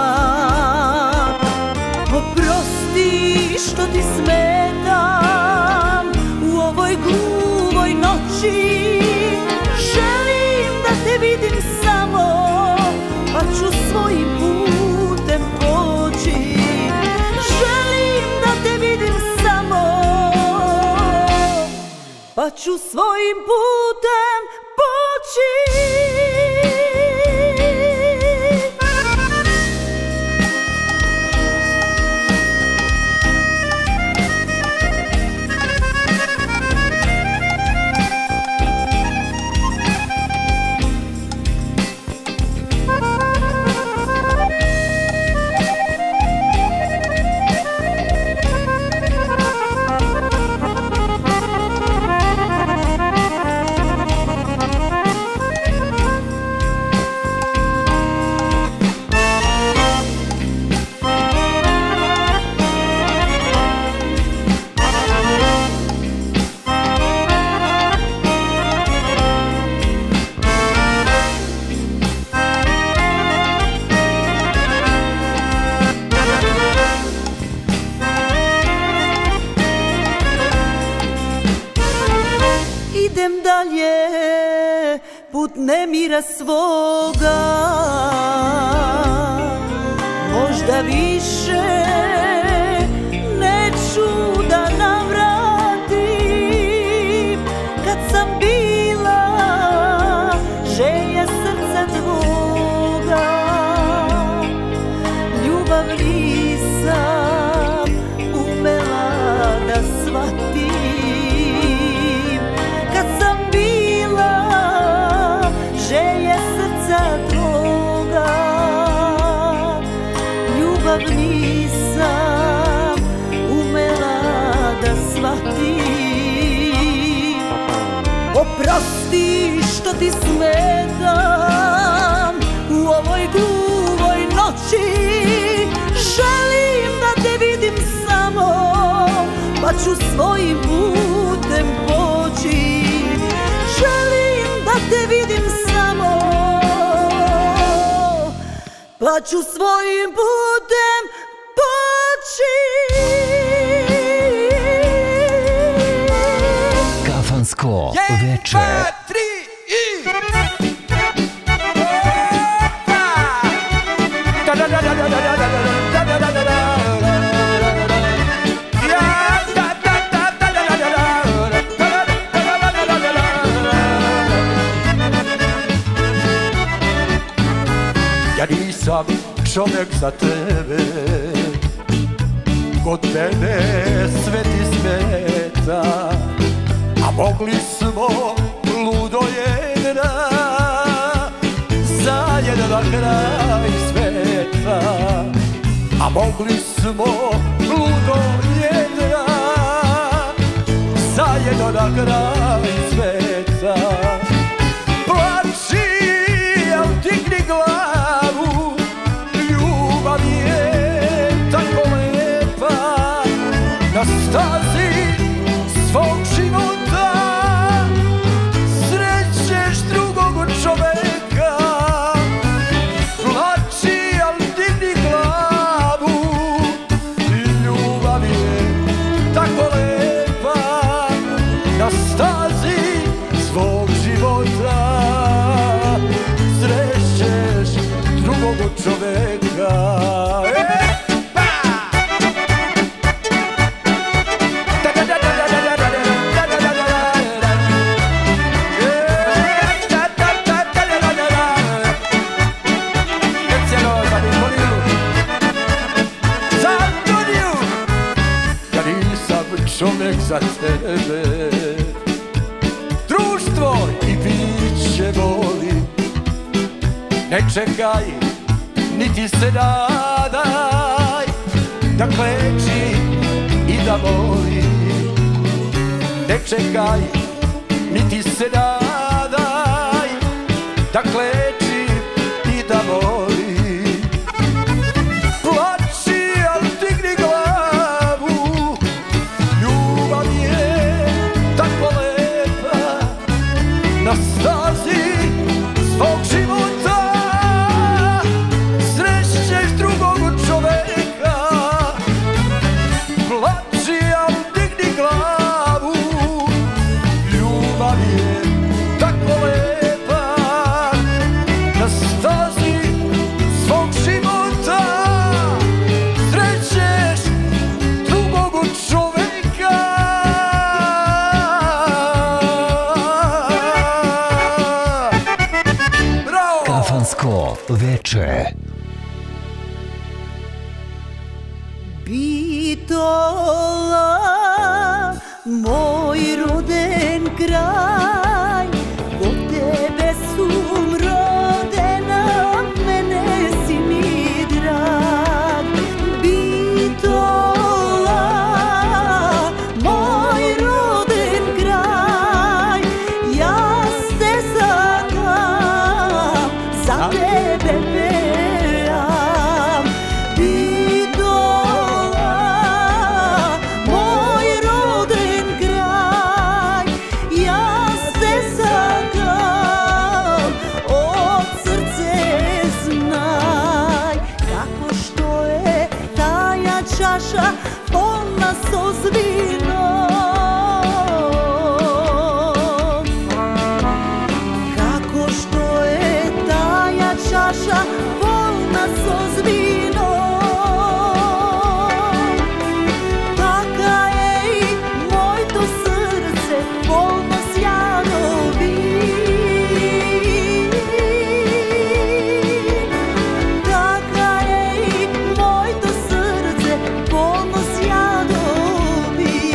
Oprosti što ti smetam u ovoj gluvoj noći. Želim da te vidim samo, pa ću svojim putem poći. Želim da te vidim samo, pa ću svojim putem poći. Idem dalje put nemira svoga, možda više neću da navratim. Kad sam bila želja srca tvoga, ljubav nisam umela da shvatim. Želja srca tvoga, ljubav nisam umela da shvatim. Oprosti što ti smetam u ovoj gluvoj noći. Želim da te vidim samo, pa ću svojim putem poći. Želim da te vidim samo, pa ću svojim putem poći. Kafansko veče. 1, 2, 3 i... Ja nisam čovjek za tebe, kod mene sve ti smeta, a mogli smo ludo jedna zajedno na kraj sveta, a mogli smo ludo jedna je to na kraj sveta. Plači, al digni glavu, ljubav je tako lepa. Na stazi svog života srećeš drugog čoveka. Plači, al digni glavu, ljubav je tako lepa. Na stazi svog života srećeš drugog čoveka. Čovjek za tebe, društvo i piće voli. Ne čekaj, niti se nadaj, da kleči i da voli. Ne čekaj, niti se nadaj, da kleči i da voli. Na stazi svog života srećeš drugog čoveka. Plači, al digni glavu, ljubav je tako lepa. Na stazi svog života srećeš drugog čoveka. Kafansko veče. Bitola, moj roden kraj, kod tebe sum rodena, mene si mi drag. Bitola, moj roden kraj, ja ste zakam, za tebe pevam. Bitola, moj roden kraj, ja ste zakam, od srce znaj. Kako što je taja čaša polna so s vinom. Kako što je taja čaša polna so s vinom. Taka je i moj to srce polno s jadovin. Taka je i moj to srce polno s jadovin.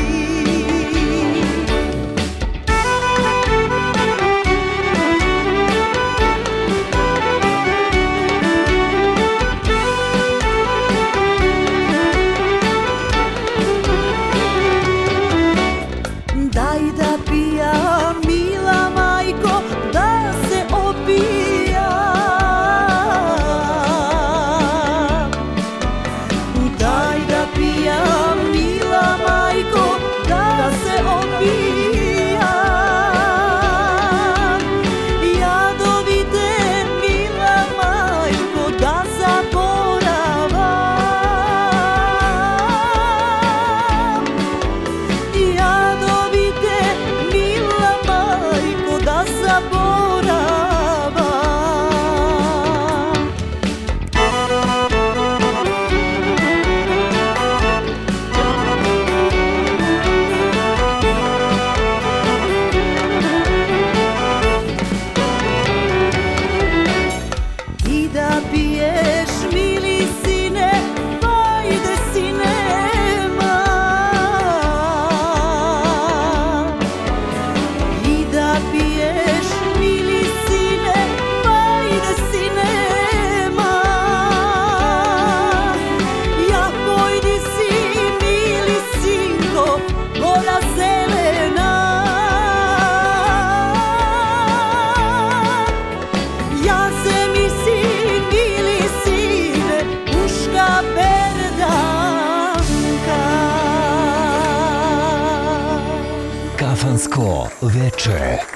Kafansko veče.